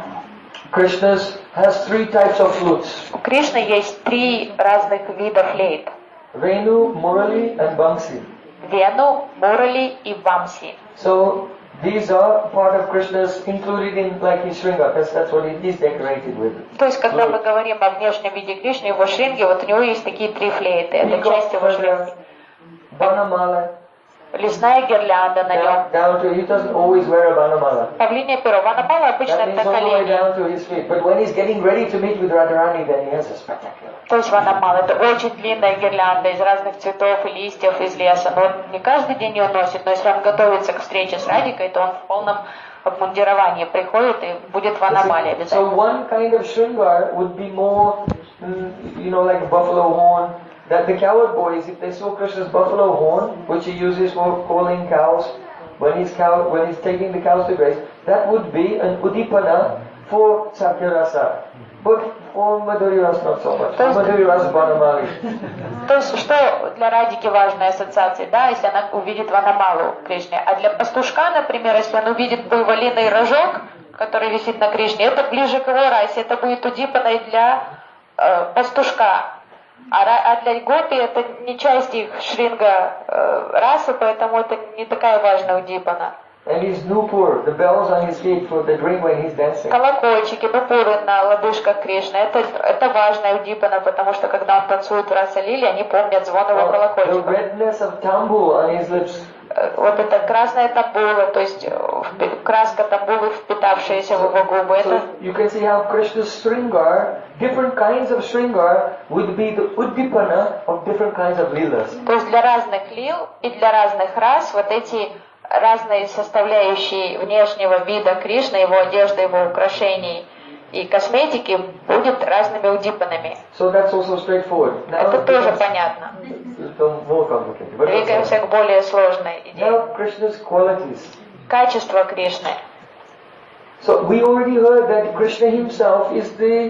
Krishna has three types of flutes: У Кришны есть три разных вида флейт. Renu, Murali, and Bansi. Вену, Мурали и Вамси. So these are part of Krishna's included in like his Sringa. That's, that's what he is decorated with. То есть, когда мы говорим о внешнем виде Кришны, его шринги, вот у него есть такие три флейты. Это Peacock часть его шринги. feather, Banamala, Лесная гирлянда на нем. down, down to, he doesn't always wear a Banamala. Павлине перо. Ванамала обычно That means это all the way колени. down to his feet. But when he's getting ready to meet with Radharani, then he has a spectacular. То есть ванамала это очень длинная гирлянда из разных цветов и листьев из леса. Но он не каждый день ее носит, но если он готовится к встрече с Радикой, то он в полном обмундировании приходит и будет в ванамале So обязательно. one kind of Sringar would be more, mm, you know, like a buffalo horn. That the cowherd boys, if they saw Krishna's buffalo horn, which he uses for calling cows, when he's cow, when he's taking the cows to graze, that would be an Udipana for Sakyarasa. But for Madhuri Ras not so much. For Madhuri Ras Banamali. То есть что для Радики важная ассоциация, да, если она увидит ванамалу Кришне. А для пастушка, например, если он увидит буйволиный рожок, который висит на Кришне, это ближе к его расе, это будет удипаной для э, пастушка. А, а для гопи это не часть их шринга э, расы, поэтому это не такая важная удипана. And his nupur, the bells on his feet for the ring when he's dancing. Колокольчики, нупуры на лодыжках Кришны, это, это важная удипана, потому что когда он танцует в Раса Лиле, они помнят звон его The колокольчика. redness of tambul on his lips. Вот это красная тамбула, то есть впи- краска тамбулы, впитавшаяся в его губы, это So you can see how Krishna's Sringar, different kinds of Sringar, would be the Uddipana of different kinds of Leelas. то есть для разных лил и для разных рас вот эти разные составляющие внешнего вида Кришны, его одежды, его украшений и косметики будут разными удипанами. So that's also straightforward. Now Это it тоже becomes понятно. a little more complicated. But that's Двигаемся all. к более сложной идее. Now Krishna's qualities. Качество Кришны. So we already heard that Krishna himself is the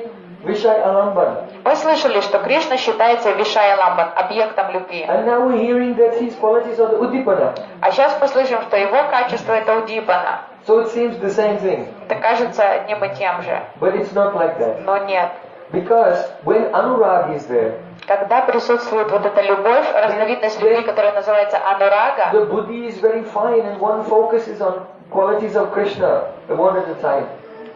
Vishaya Alamban. Вы слышали, что Кришна считается Вишая Ламбан, объектом любви. And now we're hearing that his qualities are the Uddipana. А сейчас мы слышим, что его качество это Удипана. So it seems the same thing. Это кажется одним и тем же. But it's not like that. Но нет. Because when Anurag is there, Когда присутствует вот эта любовь, разновидность любви, которая называется анурага, the buddhi is very fine and one focuses on qualities of Krishna, one at a time.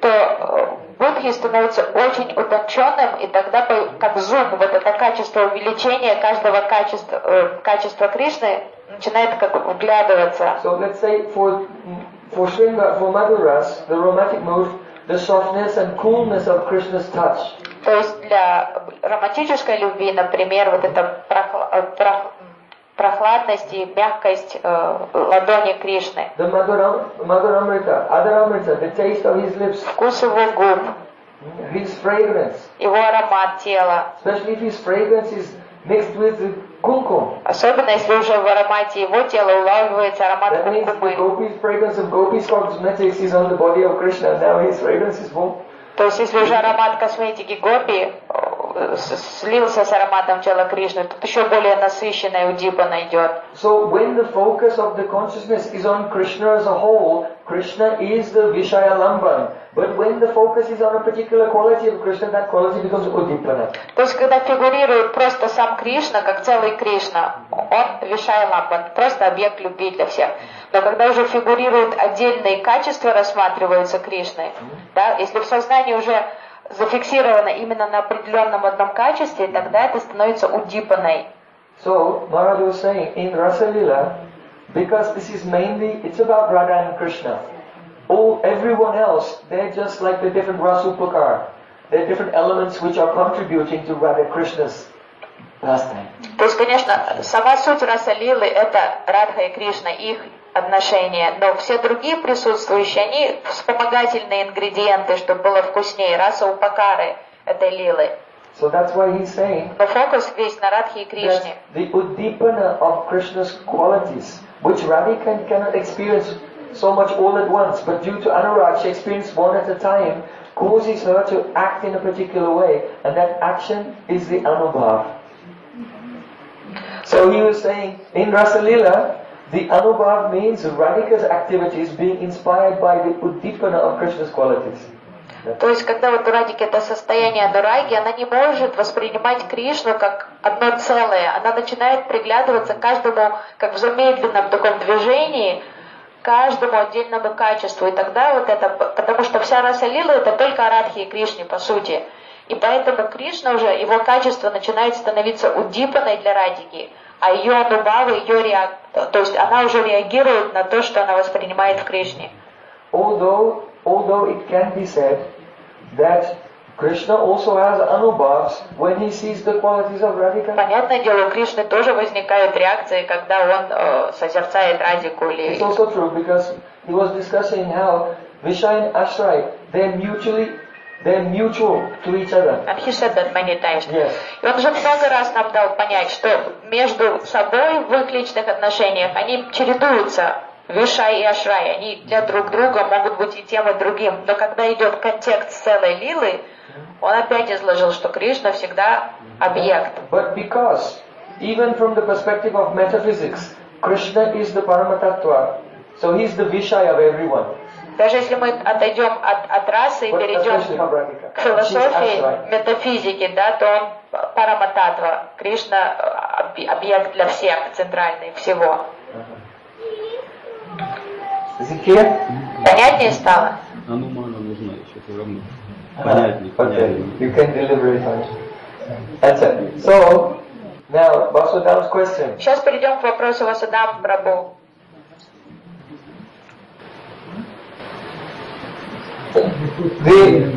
то будхи становится очень утонченным, и тогда как зум, вот это качество увеличения каждого качества, э, качества Кришны начинает как вглядываться. So let's say for for Shringa, for Madhuras, the romantic mood, the softness and coolness of Krishna's touch. То есть для романтической любви, например, вот эта прохла, прох, прохладность и мягкость э, ладони Кришны. The Madhuram, Madhuramrita, Adaramrita, the taste of his lips, Вкус его губ, his fragrance, его аромат тела. especially if his fragrance is mixed with the kumkum. Особенно если уже в аромате его тела улавливается аромат That means the кумкумы. Gopi's fragrance of Gopi's cosmetics is on the body of Krishna, and now his fragrance is more. То есть если уже аромат косметики Гопи э, с- слился с ароматом тела Кришны, тут еще более насыщенная удипана идет. So when the focus of the consciousness is on Krishna as a whole, Krishna is the Vishaya Lamban. But when the focus is on a particular quality of Krishna, that quality becomes Udipana. То есть когда фигурирует просто сам Кришна, как целый Кришна, он Вишая Ламбан, просто объект любви для всех. Но когда уже фигурируют отдельные качества, рассматриваются Кришной, да, если в сознании уже зафиксировано именно на определенном одном качестве, тогда это становится удипаной. So Maharaj was saying in Rasa Lila, because this is mainly, it's about Radha and Krishna. All, everyone else, they're just like the different Rasupakar. They're different elements which are contributing to Radha Krishna's pastime. То есть, конечно, сама суть Раса-лилы это Радха и Кришна, их отношения, но все другие присутствующие, они вспомогательные ингредиенты, чтобы было вкуснее, раса упакары этой лилы. So that's why he's saying Но фокус весь на Радхе и Кришне. that the Uddipana of Krishna's qualities, which Radhika can, cannot experience so much all at once, but due to Anurag, she experiences one at a time, causes her to act in a particular way, and that action is the Anubhav. So he was saying, in Rasa Lila, the Anubhav means Radhika's activities being inspired by the Uddipana of Krishna's qualities. То есть, когда вот у Радики это состояние Анураги, она не может воспринимать Кришну как одно целое. Она начинает приглядываться к каждому, как в замедленном таком движении, каждому отдельному качеству. И тогда вот это, потому что вся раса лила это только о Радхе и Кришне, по сути. И поэтому Кришна уже, его качество начинает становиться удипаной для Радики, а ее анубавы, ее реак... то есть она уже реагирует на то, что она воспринимает в Кришне. Although, although it can be said that Krishna also has anubhavs when he sees the qualities of Radhika. Понятное дело, у Кришны тоже возникают реакции, когда он э, созерцает Радику или... It's also true because he was discussing how Vishaya and Ashray, they're mutually, they're mutual to each other. And he said that many times. Yes. И он уже много раз нам дал понять, что между собой в их личных отношениях они чередуются. Вишай и Ашрай, они для друг друга могут быть и тем, и другим. Но когда идет контекст целой лилы, он опять изложил, что Кришна всегда объект. But because, even from the perspective of metaphysics, Krishna is the Paramatattva, so he's the Vishaya of everyone. Даже если мы отойдем от, от расы и But перейдем especially of Radhika. к She's философии, Ashray. метафизике, да, то он парамататва. Кришна об- объект для всех, центральный, всего. Is it clear? Понятнее стало? Анумана нужна еще все равно. Понятнее, Okay, понятнее. you can deliver it on. That's it. So, now, Vasudham's question. Сейчас перейдем к вопросу Васудам Прабху. The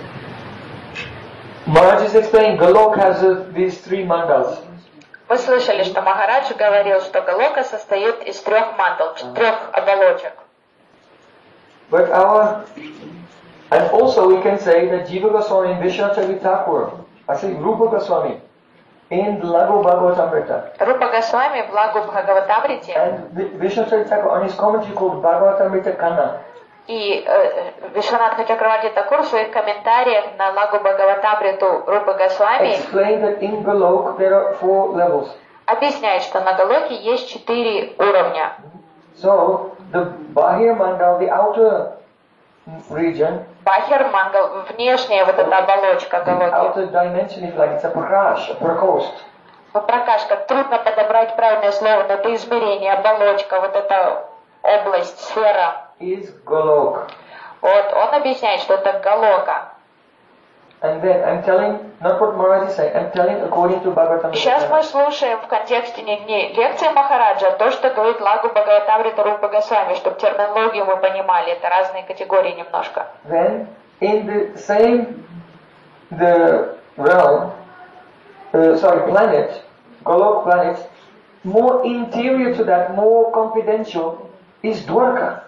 Maharaj is explaining Golok has uh, these three mandals. Вы слышали, что Махарадж говорил, что Галока состоит из трех мандал, трех оболочек. But our, and also we can say that Jiva Goswami and Vishwacharya Thakur, I say Rupa Goswami, in Lagu Bhagavatamrita, Рупа Госвами в Лагу Бхагаватамрите and Vishwacharya Thakur on his commentary called Bhagavatamrita Kanna, И э, Вишванатха Чакраварти Такур в своих комментариях на Лагу Бхагаватамриту Рупы Госвами explained that in Golok there are four levels. объясняет, что на Галоке есть четыре уровня. So the Bahir Mandal, the outer region, Бахир Мангал, внешняя вот эта оболочка Галоки. outer dimension, if like, it's a prakash, a prakost. Пракашка, трудно подобрать правильное слово, но это измерение, оболочка, вот эта область, сфера. Is Golok. Вот, он объясняет, что это Галока. And then I'm telling, not what Maharaj is saying, I'm telling according to Bhagavatam. Сейчас мы слушаем в контексте не, не лекции Махараджа, а то, что говорит Лагу Бхагаватамрита Рупа Госвами, чтобы терминологию мы понимали, это разные категории немножко. Then in the same, the realm, uh, sorry, planet, Golok planet, more interior to that, more confidential, is Dwarka.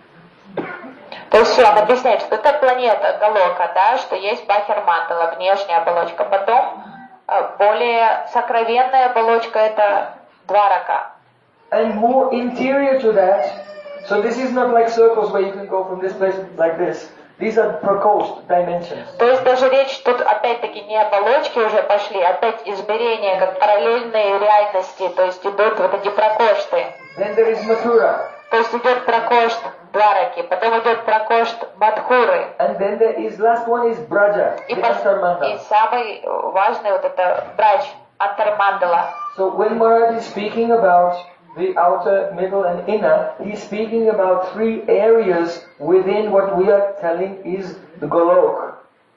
То есть он объясняет, что это планета Галока, да, что есть Бахир Мандала, внешняя оболочка. Потом более сокровенная оболочка это Дварака. And more interior to that, so this is not like circles where you can go from this place like this. These are prakost dimensions. То есть даже речь тут опять-таки не оболочки уже пошли, опять измерения, как параллельные реальности, то есть идут вот эти пракошты. Then there is Mathura. То есть идет пракошт Двараки, потом идет пракошт Мадхуры. And then there is, last one is Braja, И, the пос- и Antarmandala. самый важный вот это Брач, Антармандала. So when Maharaj is speaking about the outer, middle and inner, he's speaking about three areas within what we are telling is the Golok.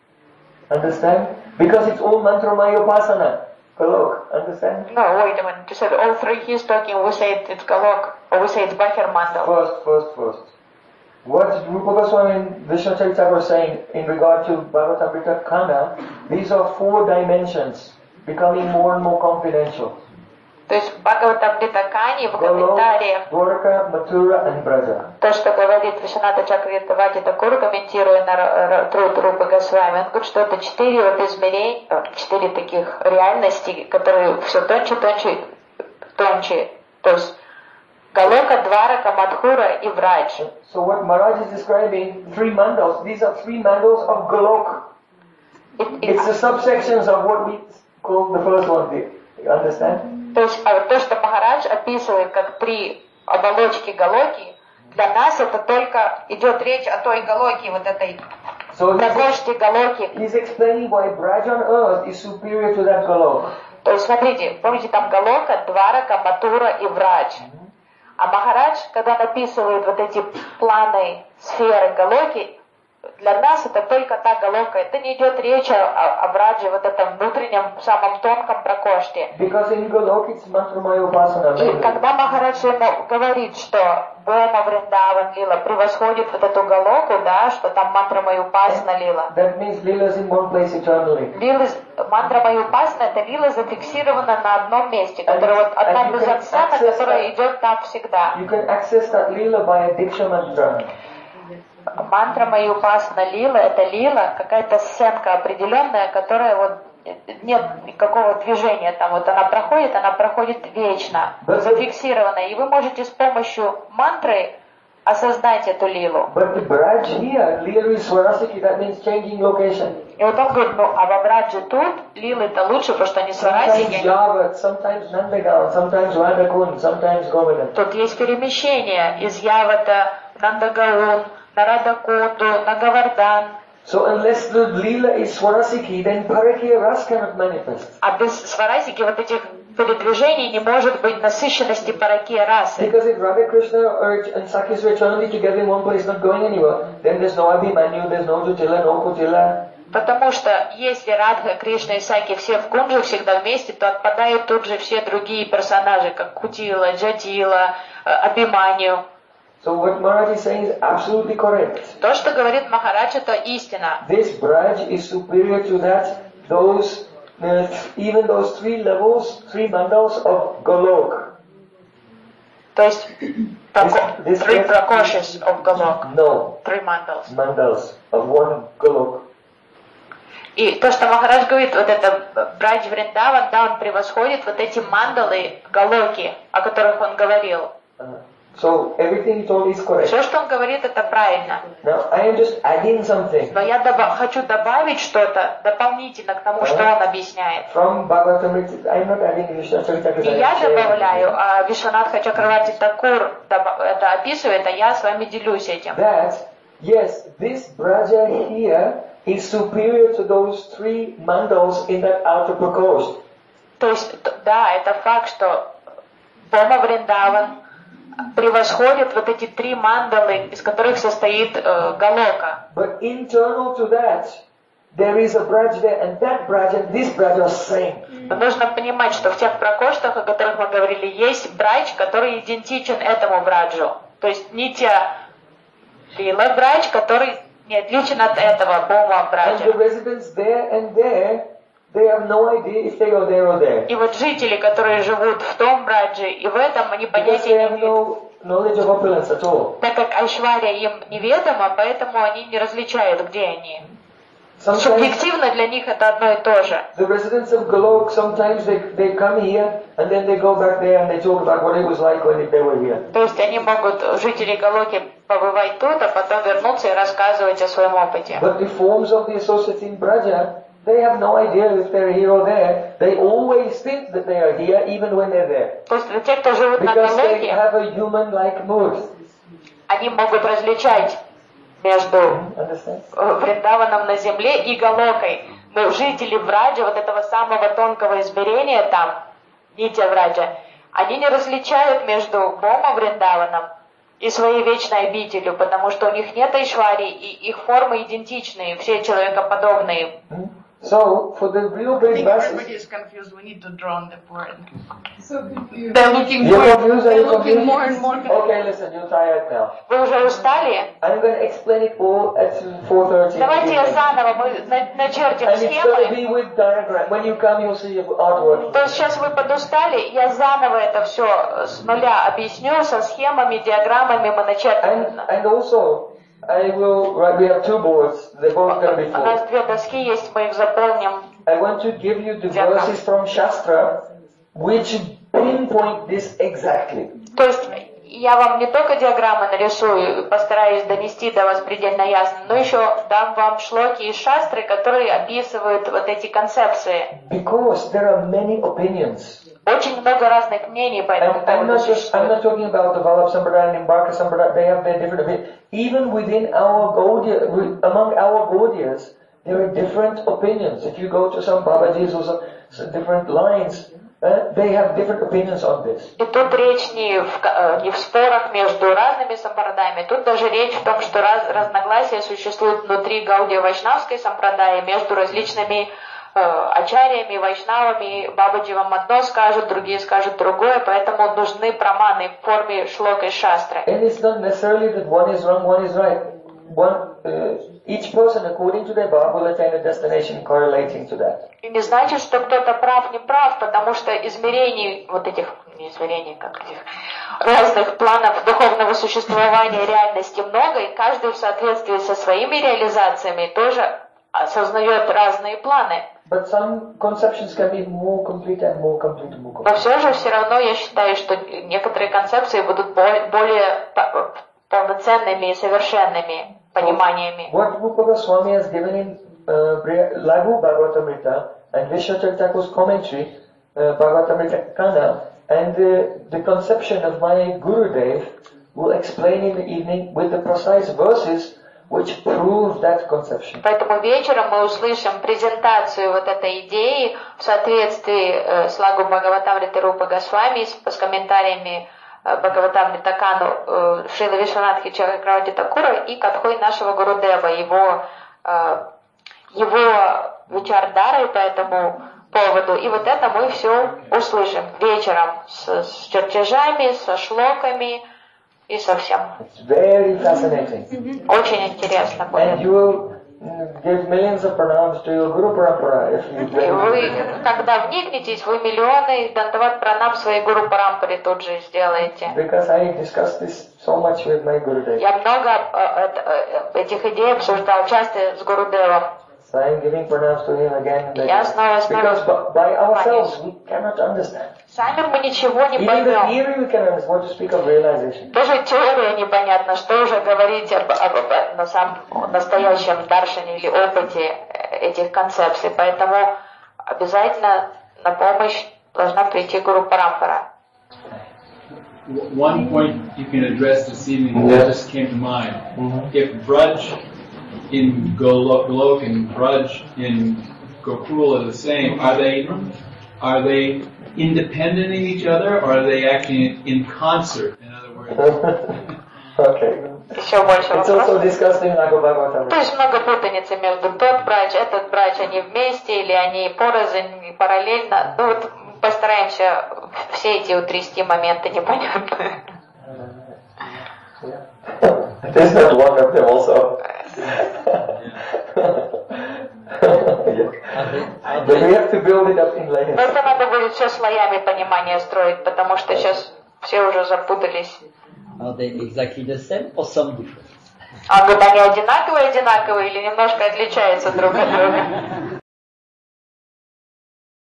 Understand? Because it's all Mantramaya Upasana. Golok. Understand? No, wait a minute. You said all three he's talking, we say it's Galok, or we say it's Bachir Mandal. First, first, first. What Rupa Goswami and Vishnu Chaitanya were saying in regard to Bhagavatamrita Khana, these are four dimensions becoming more and more confidential. То есть в Бхагаватамрита Кани в Golok, комментариях, Dwarka, Mathura and Braja. то, что говорит Вишваната Чакраварти Такур, комментируя на р- р- труд Рупы Госвами, он говорит, что это четыре вот измерений, э, четыре таких реальности, которые все тоньше, тоньше, тоньше. То есть Галока, Дварака, Мадхура и Врадж. So what Maharaj is describing, three mandals, these are three mandals of Golok. И- и- It's the subsections of what we call the first one. You understand? То есть а вот то, что Махарадж описывает как три оболочки Галоки, для нас это только идет речь о той Галоке, вот этой So he's, Пракоште Галоки. he's explaining why Braj on earth is superior to that Golok. То есть смотрите, помните там Галока, Дварака, Матура и Врадж. А Махарадж, когда написывает вот эти планы сферы Галоки, для нас это только та Галока. Это не идет речь о, о, о Врадже, вот этом внутреннем, самом тонком Пракоште. Because in Golok it's Mantramaya Upasana. И mainly. когда Махарадж ему говорит, что Бома Вриндаван Лила превосходит вот эту Галоку, да, что там мантра Майупасана Лила. That means Leela's in one place eternally. Лилы, мантра Майупасана, это Лила зафиксирована на одном месте, которая вот одна And you can безотсана, access которая that. идет там всегда. You can access that Leela by a Diksha mantra. Мантра Майупасана Лила, это Лила, какая-то сценка определенная, которая вот нет никакого движения, там вот она проходит, она проходит вечно, зафиксирована, и вы можете с помощью мантры осознать эту Лилу. But the Braj here, Leela is Swarasiki, that means changing location. И вот он говорит, ну а в Врадже тут Лилы-то лучше, потому что они Sometimes сварасики. Yavat, sometimes Nandagan, sometimes Radhakund, sometimes Govardhan. Тут есть перемещение из Явата на Нагаун, на Радакунду, на Гавардан. So unless the Leela is Swarasiki, then Parakya Ras cannot manifest. А без сварасики вот этих передвижений не может быть насыщенности паракия расы. Because if Radha Krishna or, and Sakis are eternally together in one place, not going anywhere, then there's no Abhimanyu, there's no Jutila, no Kutila. Потому что если Радха, Кришна и Саки все в кунже всегда вместе, то отпадают тут же все другие персонажи, как Кутила, Джатила, Абиманию. So what Maharaj is saying is absolutely correct. То, что говорит Махарадж, это истина. This Braj is superior to that, those, uh, even those three levels, three mandals of Golok. То есть This- this three is- prakoshes of Golok, No, three mandals. mandals of one Golok. И то, что Махарадж говорит, вот это Брадж Вриндаван, да, он превосходит вот эти мандалы Галоки, о которых он говорил. Uh, So everything he told is correct. Все, что он говорит, это правильно. Now I am just adding something Но я доба- хочу добавить что-то дополнительно к тому, что он объясняет. from Bhagavatamrita. I am not adding Vishnu Chaitanya. Не я добавляю, а Вишванатха Чакраварти Такур доба- это описывает, а я с вами делюсь этим. That yes, this Braja here is superior to those three mandals in that outer prakosh. То есть, т- да, это факт, что Бома Вриндаван превосходит вот эти три мандалы, из которых состоит э, Галока. But internal to that, there is a Braja there, and that Braja and this Braja are same. Но нужно понимать, что в тех пракоштах, о которых мы говорили, есть брадж, который идентичен этому браджу. То есть Нитья Лила брадж, который не отличен от этого Бома And the браджа. residents there and there, they have no idea if they are there or there. И вот жители, которые живут в том брадже и в этом, они Because they понятия не have имеют. no knowledge of opulence at all. Так как Айшвария им неведома, поэтому они не различают, где они. Sometimes Субъективно для них это одно и то же. the residents of Golok, sometimes they, they come here and then they go back there and they talk about what it was like when they were here. То есть они могут, жители Галоки, побывать тут, а потом вернуться и рассказывать о своем опыте. But the forms of the associates in Braja, they have no idea if they're here or there. They always think that they are here even when they're there. То есть для тех, кто живут на Because they Галоке, have a human-like mood. они могут различать между Understand? э, Вриндаваном на земле и Галокой. Но жители Враджа, вот этого самого тонкого измерения там, Нитья Враджа, они не различают между Бома Вриндаваном и своей вечной обителью, потому что у них нет Айшвари, и их формы идентичные, все человекоподобные. So, for the real I great think masses, everybody is confused. We need to draw on the board. So confused. They're looking you're more. confused, are They're you looking confused? more and more. confused. Okay, listen, you're tired now. Вы уже устали? I'm going to explain it all at four thirty. Давайте я заново, мы на- начертим And it's going to схемы. be with diagram. When you come, you'll see artwork. То есть сейчас вы подустали, я заново это все с нуля объясню, со схемами, диаграммами мы начертим. And and also, I will. Right, we have two boards. They're both going to be У нас full. две доски есть, мы их заполним. I want to give you the Diagram. verses from Shastra, which pinpoint this exactly. То есть я вам не только диаграммы нарисую, постараюсь донести до вас предельно ясно, но еще дам вам шлоки из шастры, которые описывают вот эти концепции. Because there are many opinions. Очень много разных мнений по этому And I'm поводу not just, I'm существует. not talking about the Vallabh Sampradaya and Nimbarka Sampradaya, they have their different opinions. Even within our Gaudiya, with- among our Gaudiyas, there are different opinions. If you go to some Babajis or some, some different lines, uh, they have different opinions on this. И тут речь не в, ка- э, не в спорах между разными сампрадаями, тут даже речь в том, что раз, разногласия существуют внутри Гаудия Вайшнавской сампрадаи между различными э, ачарьями, вайшнавами. Бабаджи вам одно скажут, другие скажут другое, поэтому нужны праманы в форме шлока из шастры. And it's not necessarily that one is wrong, one is right. One, uh, each person, according to their Bhava, will attain a destination correlating to that. И не значит, что кто-то прав, не прав, потому что измерений, вот этих, не измерений, как этих, разных планов духовного существования реальности много, и каждый в соответствии со своими реализациями тоже осознает разные планы. But some conceptions can be more complete and more complete and more complete. Но все же все равно я считаю, что некоторые концепции будут бо- более по- полноценными и совершенными пониманиями. What Rupa Goswami has given in uh, Bri- Laghu Bhagavatamrita and Vishwacharya Thakur's commentary, uh, Bhagavatamrita Kana, and uh, the conception of my Gurudev will explain in the evening with the precise verses which prove that conception. Поэтому вечером мы услышим презентацию вот этой идеи в соответствии э, с Лагу Бхагаватамриты Рупы Госвами, с, с комментариями э, Бхагаватамрита Кану э, Шрила Вишванатхи Чакраварти Такура и Катхой нашего Гурудева, его, э, его вичардары по этому поводу. И вот это мы все услышим вечером с, с чертежами, со шлоками и со всем. It's very fascinating. Очень интересно будет. And you will mm, give millions of pranams to your Guru Parampara if you И вы, really когда вникнетесь, вы миллионы дандават пранам своей гуру Парампаре тут же сделаете. because I discussed this so much with my Gurudev. Я много э, это, э, этих идей обсуждал часто с Гурудевом. So I am giving pranams to him again and Я again. снова и снова Because by, by ourselves we cannot understand. Сами мы ничего не Even the поймем. theory we can understand. What to speak of realization? Даже теория непонятна, что уже говорить об, об, об на самом настоящем даршане или опыте этих концепций. Поэтому обязательно на помощь должна прийти Гуру Парампара. One point you can address this evening that just came to mind. Mm-hmm. If Braj in Golok, Golok and Braj in Gokul are the same, are they are they independent of each other, or are they actually in concert? In other words. Okay. Еще больше It's вопросов. also discussed in Bhagavatam. То есть много путаницы между тот брач, этот брач, они вместе или они порознь, параллельно. Ну вот постараемся все эти утрясти моменты непонятные. There's not one of them also. Yeah. But we have to build it up in layers. Это надо будет все слоями понимания строить, потому что сейчас все уже запутались. Are they exactly the same or some different? А говорит, они одинаковые, одинаковые или немножко отличаются друг от друга?